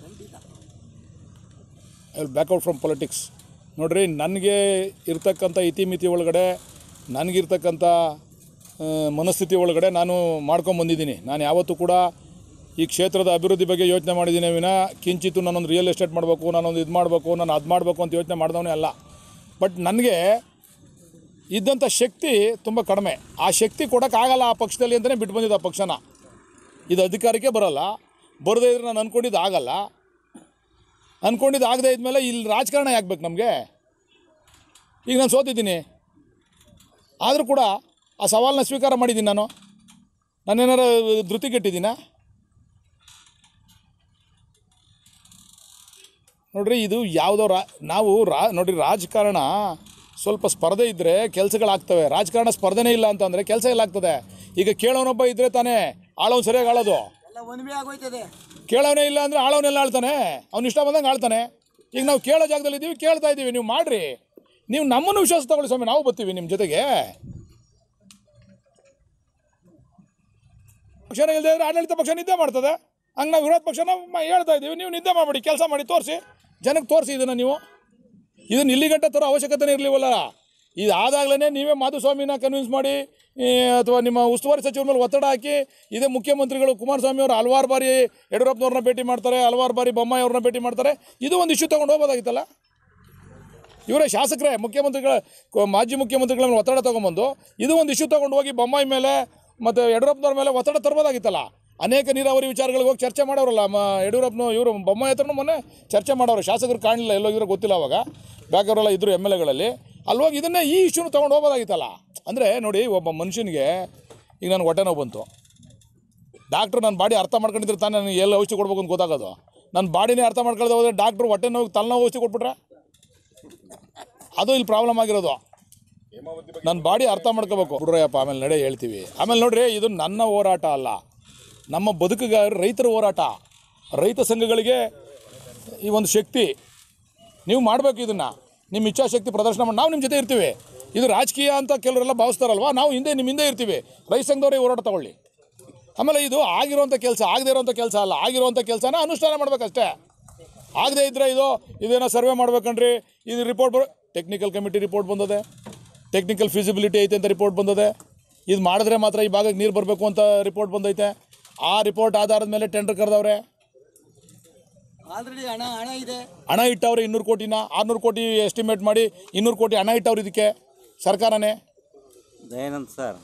I will back out from politics. ನೋಡಿರಿ, ನನಗೆ ಇರ್ತಕ್ಕಂಥ ಇತಿಮಿತಿ ಒಳಗಡೆ, ನನಗಿರ್ತಕ್ಕಂಥ ಮನಸ್ಥಿತಿ ಒಳಗಡೆ ನಾನು ಮಾಡ್ಕೊಂಬಂದಿದ್ದೀನಿ. ನಾನು ಯಾವತ್ತೂ ಕೂಡ ಈ ಕ್ಷೇತ್ರದ ಅಭಿವೃದ್ಧಿ ಬಗ್ಗೆ ಯೋಚನೆ ಮಾಡಿದ್ದೀನಿ ವಿನ ಕಿಂಚಿತ್ತು ನಾನೊಂದು ರಿಯಲ್ ಎಸ್ಟೇಟ್ ಮಾಡಬೇಕು, ನಾನೊಂದು ಇದು ಮಾಡಬೇಕು, ನಾನು ಅದು ಮಾಡಬೇಕು ಅಂತ ಯೋಚನೆ ಮಾಡಿದವನೇ ಅಲ್ಲ. ಬಟ್ ನನಗೆ ಇದ್ದಂಥ ಶಕ್ತಿ ತುಂಬ ಕಡಿಮೆ. ಆ ಶಕ್ತಿ ಕೊಡೋಕ್ಕಾಗಲ್ಲ ಆ ಪಕ್ಷದಲ್ಲಿ ಅಂತಲೇ ಬಿಟ್ಟು ಬಂದಿದ್ದು ಆ ಪಕ್ಷನ. ಇದು ಅಧಿಕಾರಕ್ಕೆ ಬರೋಲ್ಲ. ಬರದೇ ಇದ್ರೆ ನಾನು ಅಂದ್ಕೊಂಡಿದ್ದು ಆಗಲ್ಲ. ಅಂದ್ಕೊಂಡಿದ್ದು ಆಗದೇ ಇದ್ಮೇಲೆ ಇಲ್ಲಿ ರಾಜಕಾರಣ ಯಾಕಬೇಕು ನಮಗೆ? ಈಗ ನಾನು ಸೋತಿದ್ದೀನಿ, ಆದರೂ ಕೂಡ ಆ ಸವಾಲನ್ನ ಸ್ವೀಕಾರ ಮಾಡಿದ್ದೀನಿ. ನಾನು ನಾನೇನಾರು ಧೃತಿಗೆಟ್ಟಿದ್ದೀನ? ನೋಡಿರಿ, ಇದು ಯಾವುದೋ ರಾ ನಾವು ರಾ ನೋಡಿರಿ ರಾಜಕಾರಣ ಸ್ವಲ್ಪ ಸ್ಪರ್ಧೆ ಇದ್ದರೆ ಕೆಲಸಗಳಾಗ್ತವೆ. ರಾಜಕಾರಣ ಸ್ಪರ್ಧೆನೇ ಇಲ್ಲ ಅಂತಂದರೆ ಕೆಲಸ ಎಲ್ಲ ಆಗ್ತದೆ. ಈಗ ಕೇಳೋನೊಬ್ಬ ಇದ್ದರೆ ತಾನೇ ಆಳೋನು ಸರಿಯಾಗಿ ಆಳೋದು. ಕೇಳೋನೇ ಇಲ್ಲ ಅಂದರೆ ಆಳೋನೆಲ್ಲ ಆಳ್ತಾನೆ, ಅವ್ನು ಇಷ್ಟ ಬಂದಂಗೆ ಆಳ್ತಾನೆ. ಈಗ ನಾವು ಕೇಳೋ ಜಾಗದಲ್ಲಿ ಇದ್ದೀವಿ, ಕೇಳ್ತಾ ಇದ್ದೀವಿ. ನೀವು ಮಾಡಿರಿ, ನೀವು ನಮ್ಮನ್ನು ವಿಶ್ವಾಸ ತಗೊಳ್ಳಿ ಸ್ವಾಮಿ, ನಾವು ಬರ್ತೀವಿ ನಿಮ್ಮ ಜೊತೆಗೆ. ಪಕ್ಷನ ಇಲ್ಲದೆ ಇದ್ರೆ ಆಡಳಿತ ಪಕ್ಷ ನಿದ್ದೆ ಮಾಡ್ತದೆ. ಹಂಗೆ ನಾವು ವಿರೋಧ ಪಕ್ಷನ ಹೇಳ್ತಾ ಇದ್ದೀವಿ, ನೀವು ನಿದ್ದೆ ಮಾಡಬೇಡಿ, ಕೆಲಸ ಮಾಡಿ ತೋರಿಸಿ, ಜನಕ್ಕೆ ತೋರಿಸಿ ಇದನ್ನು. ನೀವು ಇದನ್ನು ಇಲ್ಲಿ ಗಂಟೆ ತರೋ ಅವಶ್ಯಕತೆನೇ ಇರಲಿವಲ್ಲ. ಇದು ಆದಾಗಲೇ ನೀವೇ ಮಾಧುಸ್ವಾಮಿನ ಕನ್ವಿನ್ಸ್ ಮಾಡಿ ಅಥವಾ ನಿಮ್ಮ ಉಸ್ತುವಾರಿ ಸಚಿವರ ಮೇಲೆ ಒತ್ತಡ ಹಾಕಿ, ಇದೇ ಮುಖ್ಯಮಂತ್ರಿಗಳು ಕುಮಾರಸ್ವಾಮಿ ಅವರು ಹಲವಾರು ಬಾರಿ ಯಡಿಯೂರಪ್ಪನವ್ರನ್ನ ಭೇಟಿ ಮಾಡ್ತಾರೆ, ಹಲವಾರು ಬಾರಿ ಬೊಮ್ಮಾಯಿ ಅವ್ರನ್ನ ಭೇಟಿ ಮಾಡ್ತಾರೆ. ಇದು ಒಂದು ಇಶ್ಯೂ ತೊಗೊಂಡು ಹೋಗ್ಬೋದಾಗಿತ್ತಲ್ಲ. ಇವರೇ ಶಾಸಕರೇ, ಮುಖ್ಯಮಂತ್ರಿಗಳ ಮಾಜಿ ಮುಖ್ಯಮಂತ್ರಿಗಳ ಮೇಲೆ ಒತ್ತಡ ತೊಗೊಂಬಂದು ಇದು ಒಂದು ಇಶ್ಯೂ ತೊಗೊಂಡು ಹೋಗಿ ಬೊಮ್ಮಾಯಿ ಮೇಲೆ ಮತ್ತು ಯಡಿಯೂರಪ್ಪನವ್ರ ಮೇಲೆ ಒತ್ತಡ ತರ್ಬೋದಾಗಿತ್ತಲ್ಲ. ಅನೇಕ ನೀರಾವರಿ ವಿಚಾರಗಳಿಗೆ ಹೋಗಿ ಚರ್ಚೆ ಮಾಡೋರಲ್ಲ ಮ ಯಡಿಯೂರಪ್ಪನ ಇವರು ಬೊಮ್ಮಾಯಿ ಹತ್ರನೂ ಮೊನ್ನೆ ಚರ್ಚೆ ಮಾಡೋರು. ಶಾಸಕರು ಕಾಣಲಿಲ್ಲ, ಎಲ್ಲೋಗಿರೋ ಗೊತ್ತಿಲ್ಲ. ಅವಾಗ ಬ್ಯಾಕವರೆಲ್ಲ ಇದ್ದರು ಎಮ್ ಎಲ್ ಎಗಳಲ್ಲಿ. ಅಲ್ಲೋಗಿ ಇದನ್ನೇ ಈ ಇಶ್ಯೂನು ತೊಗೊಂಡು ಹೋಗ್ಬೋದಾಗಿತ್ತಲ್ಲ. ಅಂದರೆ ನೋಡಿ, ಒಬ್ಬ ಮನುಷ್ಯನಿಗೆ ಈಗ ನನಗೆ ಹೊಟ್ಟೆ ನೋವು ಬಂತು, ಡಾಕ್ಟ್ರು ನನ್ನ ಬಾಡಿ ಅರ್ಥ ಮಾಡ್ಕೊಂಡಿದ್ರೆ ತಾನೇ ನನಗೆ ಎಲ್ಲ ಔಷಧಿ ಕೊಡ್ಬೇಕು ಅಂತ ಗೊತ್ತಾಗೋದು. ನನ್ನ ಬಾಡಿನೇ ಅರ್ಥ ಮಾಡ್ಕೊಳ್ಳದೆ ಹೋದರೆ ಡಾಕ್ಟ್ರು ಹೊಟ್ಟೆ ನೋವು ತಲೆನೋವು ಔಷಧಿ ಕೊಟ್ಬಿಟ್ರೆ ಅದು ಇಲ್ಲಿ ಪ್ರಾಬ್ಲಮ್ ಆಗಿರೋದು. ನನ್ನ ಬಾಡಿ ಅರ್ಥ ಮಾಡ್ಕೋಬೇಕು. ಬಿಡ್ರಯ್ಯಪ್ಪ, ಆಮೇಲೆ ನಡೆ ಹೇಳ್ತೀವಿ. ಆಮೇಲೆ ನೋಡ್ರಿ, ಇದು ನನ್ನ ಹೋರಾಟ ಅಲ್ಲ, ನಮ್ಮ ಬದುಕಿಗೆ ರೈತರ ಹೋರಾಟ. ರೈತ ಸಂಘಗಳಿಗೆ ಈ ಒಂದು ಶಕ್ತಿ ನೀವು ಮಾಡಬೇಕು. ಇದನ್ನು ನಿಮ್ಮ ಇಚ್ಛಾಶಕ್ತಿ ಪ್ರದರ್ಶನ ಮಾಡಿ ನಾವು ನಿಮ್ಮ ಜೊತೆ ಇರ್ತೀವಿ. ಇದು ರಾಜಕೀಯ ಅಂತ ಕೆಲವರೆಲ್ಲ ಭಾವಿಸ್ತಾರಲ್ವ, ನಾವು ಹಿಂದೆ ನಿಮ್ಮ ಹಿಂದೆ ಇರ್ತೀವಿ. ರೈತ ಸಂಘದವರೇ ಹೋರಾಟ ತಗೊಳ್ಳಿ. ಆಮೇಲೆ ಇದು ಆಗಿರೋಂಥ ಕೆಲಸ ಆಗದೇ ಇರೋಂಥ ಕೆಲಸ ಅಲ್ಲ, ಆಗಿರೋಂಥ ಕೆಲಸನ ಅನುಷ್ಠಾನ ಮಾಡಬೇಕಷ್ಟೇ. ಆಗದೇ ಇದ್ದರೆ ಇದು ಇದೇನೋ ಸರ್ವೆ ಮಾಡ್ಬೇಕಂಡ್ರಿ, ಇದು ರಿಪೋರ್ಟ್ ಬರೋ ಟೆಕ್ನಿಕಲ್ ಕಮಿಟಿ ರಿಪೋರ್ಟ್ ಬಂದದೆ, ಟೆಕ್ನಿಕಲ್ ಫಿಸಿಬಿಲಿಟಿ ಐತೆ ಅಂತ ರಿಪೋರ್ಟ್ ಬಂದದೆ. ಇದು ಮಾಡಿದ್ರೆ ಮಾತ್ರ ಈ ಭಾಗಕ್ಕೆ ನೀರು ಬರಬೇಕು ಅಂತ ರಿಪೋರ್ಟ್ ಬಂದೈತೆ. ಆ ರಿಪೋರ್ಟ್ ಆಧಾರದ ಮೇಲೆ ಟೆಂಡರ್ ಕರೆದವ್ರೆ, ಆಲ್ರೆಡಿ ಹಣ ಹಣ ಇದೆ, ಹಣ ಇಟ್ಟವ್ರೆ ಇನ್ನೂರು ಕೋಟಿನ ಆರುನೂರು ಕೋಟಿ ಎಸ್ಟಿಮೇಟ್ ಮಾಡಿ ಇನ್ನೂರು ಕೋಟಿ ಹಣ ಇಟ್ಟವ್ರು ಇದಕ್ಕೆ ಸರ್ಕಾರನೇ. ದಯಾನಂದ್ ಸರ್.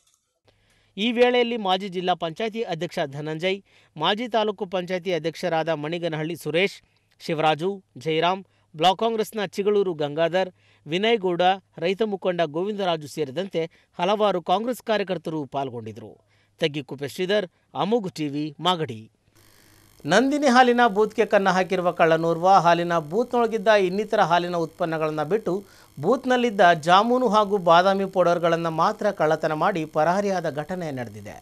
ಈ ವೇಳೆಯಲ್ಲಿ ಮಾಜಿ ಜಿಲ್ಲಾ ಪಂಚಾಯಿತಿ ಅಧ್ಯಕ್ಷ ಧನಂಜಯ್, ಮಾಜಿ ತಾಲೂಕು ಪಂಚಾಯಿತಿ ಅಧ್ಯಕ್ಷರಾದ ಮಣಿಗನಹಳ್ಳಿ ಸುರೇಶ್, ಶಿವರಾಜು, ಜಯರಾಮ್, ಬ್ಲಾಕ್ ಕಾಂಗ್ರೆಸ್ನ ಚಿಗಳೂರು ಗಂಗಾಧರ್, ವಿನಯ್ ಗೌಡ, ರೈತ ಮುಖಂಡ ಗೋವಿಂದರಾಜು ಸೇರಿದಂತೆ ಹಲವಾರು ಕಾಂಗ್ರೆಸ್ ಕಾರ್ಯಕರ್ತರು ಪಾಲ್ಗೊಂಡಿದ್ದರು. ತಗ್ಗಿಕುಪ್ಪೆ ಶ್ರೀಧರ್, ಅಮೋಘ್ ಟಿವಿ, ಮಾಗಡಿ. ನಂದಿನಿ ಹಾಲಿನ ಬೂತ್ಗೆ ಕನ್ನ ಹಾಕಿರುವ ಕಳ್ಳನೋರ್ವ ಹಾಲಿನ ಬೂತ್ನೊಳಗಿದ್ದ ಇನ್ನಿತರ ಹಾಲಿನ ಉತ್ಪನ್ನಗಳನ್ನು ಬಿಟ್ಟು ಬೂತ್ನಲ್ಲಿದ್ದ ಜಾಮೂನು ಹಾಗೂ ಬಾದಾಮಿ ಪೌಡರ್ಗಳನ್ನು ಮಾತ್ರ ಕಳ್ಳತನ ಮಾಡಿ ಪರಾರಿಯಾದ ಘಟನೆ ನಡೆದಿದೆ.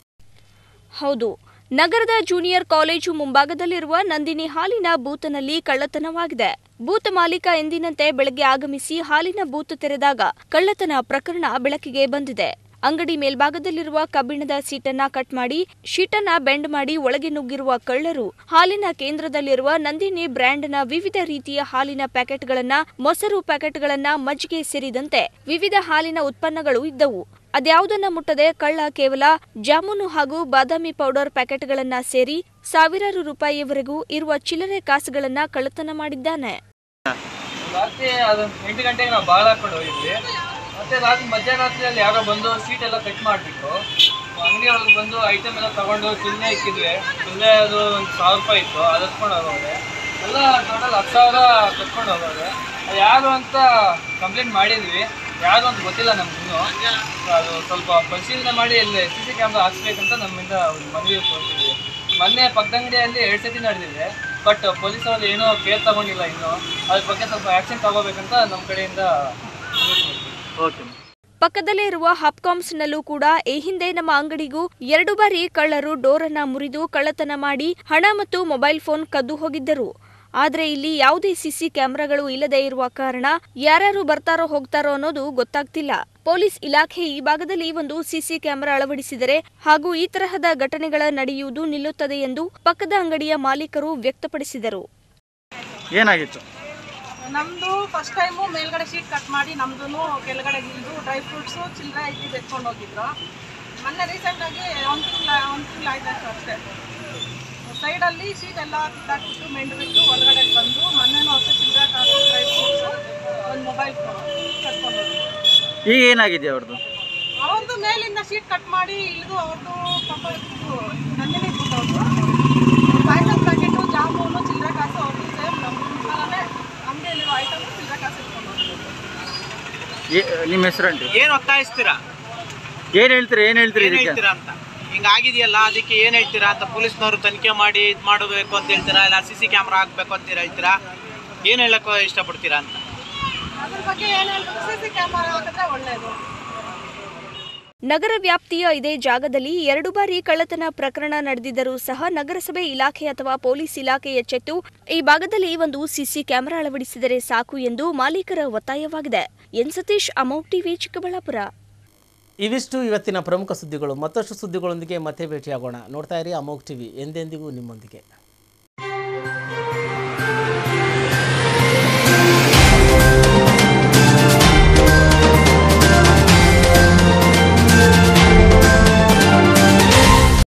ಹೌದು, ನಗರದ ಜೂನಿಯರ್ ಕಾಲೇಜು ಮುಂಭಾಗದಲ್ಲಿರುವ ನಂದಿನಿ ಹಾಲಿನ ಬೂತ್ನಲ್ಲಿ ಕಳ್ಳತನವಾಗಿದೆ. ಬೂತ್ ಮಾಲೀಕ ಎಂದಿನಂತೆ ಬೆಳಗ್ಗೆ ಆಗಮಿಸಿ ಹಾಲಿನ ಬೂತ್ ತೆರೆದಾಗ ಕಳ್ಳತನ ಪ್ರಕರಣ ಬೆಳಕಿಗೆ ಬಂದಿದೆ. ಅಂಗಡಿ ಮೇಲ್ಭಾಗದಲ್ಲಿರುವ ಕಬ್ಬಿಣದ ಸೀಟನ್ನ ಕಟ್ ಮಾಡಿ ಶೀಟನ್ನ ಬೆಂಡ್ ಮಾಡಿ ಒಳಗೆ ನುಗ್ಗಿರುವ ಕಳ್ಳರು ಹಾಲಿನ ಕೇಂದ್ರದಲ್ಲಿರುವ ನಂದಿನಿ ಬ್ರ್ಯಾಂಡ್ನ ವಿವಿಧ ರೀತಿಯ ಹಾಲಿನ ಪ್ಯಾಕೆಟ್ಗಳನ್ನ, ಮೊಸರು ಪ್ಯಾಕೆಟ್ಗಳನ್ನ, ಮಜ್ಜಿಗೆ ಸೇರಿದಂತೆ ವಿವಿಧ ಹಾಲಿನ ಉತ್ಪನ್ನಗಳು ಇದ್ದವು. ಅದ್ಯಾವುದನ್ನ ಮುಟ್ಟದೆ ಕಳ್ಳ ಕೇವಲ ಜಾಮೂನು ಹಾಗೂ ಬಾದಾಮಿ ಪೌಡರ್ ಪ್ಯಾಕೆಟ್ಗಳನ್ನ ಸೇರಿ ಸಾವಿರಾರು ರೂಪಾಯಿಯವರೆಗೂ ಇರುವ ಚಿಲ್ಲರೆ ಕಾಸುಗಳನ್ನ ಕಳ್ಳತನ ಮಾಡಿದ್ದಾನೆ. ರಾತ್ರಿ ಎಂಟು ಗಂಟೆಗೆ ನಾವು ಬಾಲ್ ಹಾಕೊಂಡು ಹೋಗಿದ್ವಿ. ಮತ್ತೆ ರಾತ್ರಿ ಮಧ್ಯರಾತ್ರಿಯಲ್ಲಿ ಯಾರೋ ಬಂದು ಸೀಟ್ ಎಲ್ಲ ಕಟ್ ಮಾಡಿಬಿಟ್ಟು ಅಂಗಡಿ ಒಳಗೆ ಬಂದು ಐಟಮ್ ಎಲ್ಲ ತಗೊಂಡು ಚಿಲ್ಲರೆ ಇಕ್ಕಿದ್ವಿ. ಚಿಲ್ಲರೆ ಅದು ಒಂದು ಸಾವಿರ ರೂಪಾಯಿ ಇತ್ತು, ಅದು ಹತ್ಕೊಂಡು ಹೋಗೋದೆ. ಎಲ್ಲ ಟೋಟಲ್ ಹತ್ತು ಸಾವಿರ ಕಟ್ಕೊಂಡು ಹೋಗೋದೆ. ಅದು ಯಾರು ಅಂತ ಕಂಪ್ಲೇಂಟ್ ಮಾಡಿದ್ವಿ, ಯಾರು ಅಂತ ಗೊತ್ತಿಲ್ಲ ನಮ್ಗಿನ್ನೂ. ಅದು ಸ್ವಲ್ಪ ಪರಿಶೀಲನೆ ಮಾಡಿ ಇಲ್ಲಿ ಸಿ ಸಿ ಕ್ಯಾಮ್ರಾ ಹಾಕ್ಸ್ಬೇಕಂತ ನಮ್ಮಿಂದ ಒಂದು ಮನವಿ ಕೊಡ್ತಿದ್ವಿ. ಮೊನ್ನೆ ಪಕ್ಕದಂಗಡಿಯಲ್ಲಿ ಎರಡು ಸತಿ ನಡೆದಿದೆ, ಬಟ್ ಪೊಲೀಸರು ಏನೋ ಕೇರ್ ತಗೊಂಡಿಲ್ಲ ಇನ್ನೂ. ಅದ್ರ ಬಗ್ಗೆ ಸ್ವಲ್ಪ ಆ್ಯಕ್ಷನ್ ತಗೋಬೇಕಂತ ನಮ್ಮ ಕಡೆಯಿಂದ. ಪಕ್ಕದಲ್ಲೇ ಇರುವ ಹಪ್ಕಾಮ್ಸ್ನಲ್ಲೂ ಕೂಡ ಈ ಹಿಂದೆ ನಮ್ಮ ಅಂಗಡಿಗೂ ಎರಡು ಬಾರಿ ಕಳ್ಳರು ಡೋರನ್ನ ಮುರಿದು ಕಳ್ಳತನ ಮಾಡಿ ಹಣ ಮತ್ತು ಮೊಬೈಲ್ ಫೋನ್ ಕದ್ದು ಹೋಗಿದ್ದರು. ಆದರೆ ಇಲ್ಲಿ ಯಾವುದೇ ಸಿಸಿ ಕ್ಯಾಮೆರಾಗಳು ಇಲ್ಲದೆ ಇರುವ ಕಾರಣ ಯಾರ್ಯಾರು ಬರ್ತಾರೋ ಹೋಗ್ತಾರೋ ಅನ್ನೋದು ಗೊತ್ತಾಗ್ತಿಲ್ಲ. ಪೊಲೀಸ್ ಇಲಾಖೆ ಈ ಭಾಗದಲ್ಲಿ ಒಂದು ಸಿಸಿ ಕ್ಯಾಮೆರಾ ಅಳವಡಿಸಿದರೆ ಹಾಗೂ ಈ ತರಹದ ಘಟನೆಗಳ ನಡೆಯುವುದು ನಿಲ್ಲುತ್ತದೆ ಎಂದು ಪಕ್ಕದ ಅಂಗಡಿಯ ಮಾಲೀಕರು ವ್ಯಕ್ತಪಡಿಸಿದರು. ಏನಾಗಿತ್ತು? ನಮ್ಮದು ಫಸ್ಟ್ ಟೈಮು ಮೇಲ್ಗಡೆ ಶೀಟ್ ಕಟ್ ಮಾಡಿ ನಮ್ಮದು ಕೆಳಗಡೆ ಇಳಿದು ಡ್ರೈ ಫ್ರೂಟ್ಸು ಚಿಲ್ಲರೆ ಇದ್ದು ಎತ್ಕೊಂಡು ಹೋಗಿದ್ರು. ಮೊನ್ನೆ ರೀಸೆಂಟಾಗಿ ಒಂದು ತಿಂಗಳ ಒಂದು ತಿಂಗಳು ಆಯ್ತು ಅಷ್ಟೇ. ಸೈಡಲ್ಲಿ ಶೀಟ್ ಎಲ್ಲ ಕಿತ್ತಾಕ್ಬಿಟ್ಟು ಮೆಂಡು ಬಿಟ್ಟು ಒಳಗಡೆ ಬಂದು ಮೊನ್ನೆನೂ ಅಷ್ಟೇ ಚಿಲ್ಲರೆ ಕಾಸು, ಡ್ರೈ ಫ್ರೂಟ್ಸು, ಒಂದು ಮೊಬೈಲ್ ಫೋನ್ ಕಟ್ಕೊಂಡು ಹೋಗಿದ್ರು. ಈಗ ಏನಾಗಿದೆ ಅವ್ರದ್ದು? ಅವ್ರದ್ದು ಮೇಲಿಂದ ಶೀಟ್ ಕಟ್ ಮಾಡಿ ಇಳಿದು ಅವ್ರದ್ದು ಪಾಪ ನಂದಿನಿ ಬಿಟ್ಟವ್ರದ್ದು ಪಾಯಸದ ಪ್ಯಾಕೆಟು, ಜಾಮೂನು, ಚಿಲ್ಲರೆ ಕಾಸು ಅವ್ರದ್ದು ಸೇಮ್ ನಮ್ಮ ಥರನೇ ಅಂಗಡಿಯಲ್ಲಿರೋ ಐಟಮ್ ಚಿಲ್ಲರೆ ಕಾಸು ಇಟ್ಕೊಂಡು ಹೋಗ್ಬೋದು. ನಿಮ್ಮ ಹೆಸರಂಟು ಏನು ಒತ್ತಾಯಿಸ್ತೀರಾ? ಏನು ಹೇಳ್ತೀರಾ ಏನು ಹೇಳ್ತೀರಾ ಏನು ಹೇಳ್ತೀರಾ ಅಂತ? ಹಿಂಗಾಗಿದೆಯಲ್ಲ, ಅದಕ್ಕೆ ಏನು ಹೇಳ್ತೀರಾ ಅಂತ? ಪೊಲೀಸ್ನವರು ತನಿಖೆ ಮಾಡಿ ಇದು ಮಾಡಬೇಕು ಅಂತ ಹೇಳ್ತೀರಾ, ಇಲ್ಲ ಸಿ ಸಿ ಕ್ಯಾಮ್ರಾ ಹಾಕಬೇಕು ಅಂತ ಹೇಳ್ತೀರಾ? ಏನು ಹೇಳಕ್ಕೆ ಇಷ್ಟಪಡ್ತೀರಾ ಅಂತ? ಅದ್ರ ಬಗ್ಗೆ ಏನು ಹೇಳ್ಬೇಕು, ಸಿ ಸಿ ಕ್ಯಾಮರಾ ಹಾಕಿದ್ರೆ ಒಳ್ಳೆಯದು. ನಗರ ವ್ಯಾಪ್ತಿಯ ಇದೇ ಜಾಗದಲ್ಲಿ ಎರಡು ಬಾರಿ ಕಳ್ಳತನ ಪ್ರಕರಣ ನಡೆದಿದ್ದರೂ ಸಹ ನಗರಸಭೆ ಇಲಾಖೆ ಅಥವಾ ಪೊಲೀಸ್ ಇಲಾಖೆ ಎಚ್ಚೆತ್ತು ಈ ಭಾಗದಲ್ಲಿ ಒಂದು ಸಿಸಿ ಕ್ಯಾಮೆರಾ ಅಳವಡಿಸಿದರೆ ಸಾಕು ಎಂದು ಮಾಲೀಕರ ಒತ್ತಾಯವಾಗಿದೆ. N Satish, Amogh TV, Chikkaballapur. ಇವಿಷ್ಟು ಇವತ್ತಿನ ಪ್ರಮುಖ ಸುದ್ದಿಗಳು. ಮತ್ತಷ್ಟು ಸುದ್ದಿಗಳೊಂದಿಗೆ ಮತ್ತೆ ಭೇಟಿಯಾಗೋಣ. ನೋಡ್ತಾ ಇರಿ ಅಮೋಘ್ ಟಿವಿ, ಎಂದೆಂದಿಗೂ ನಿಮ್ಮೊಂದಿಗೆ.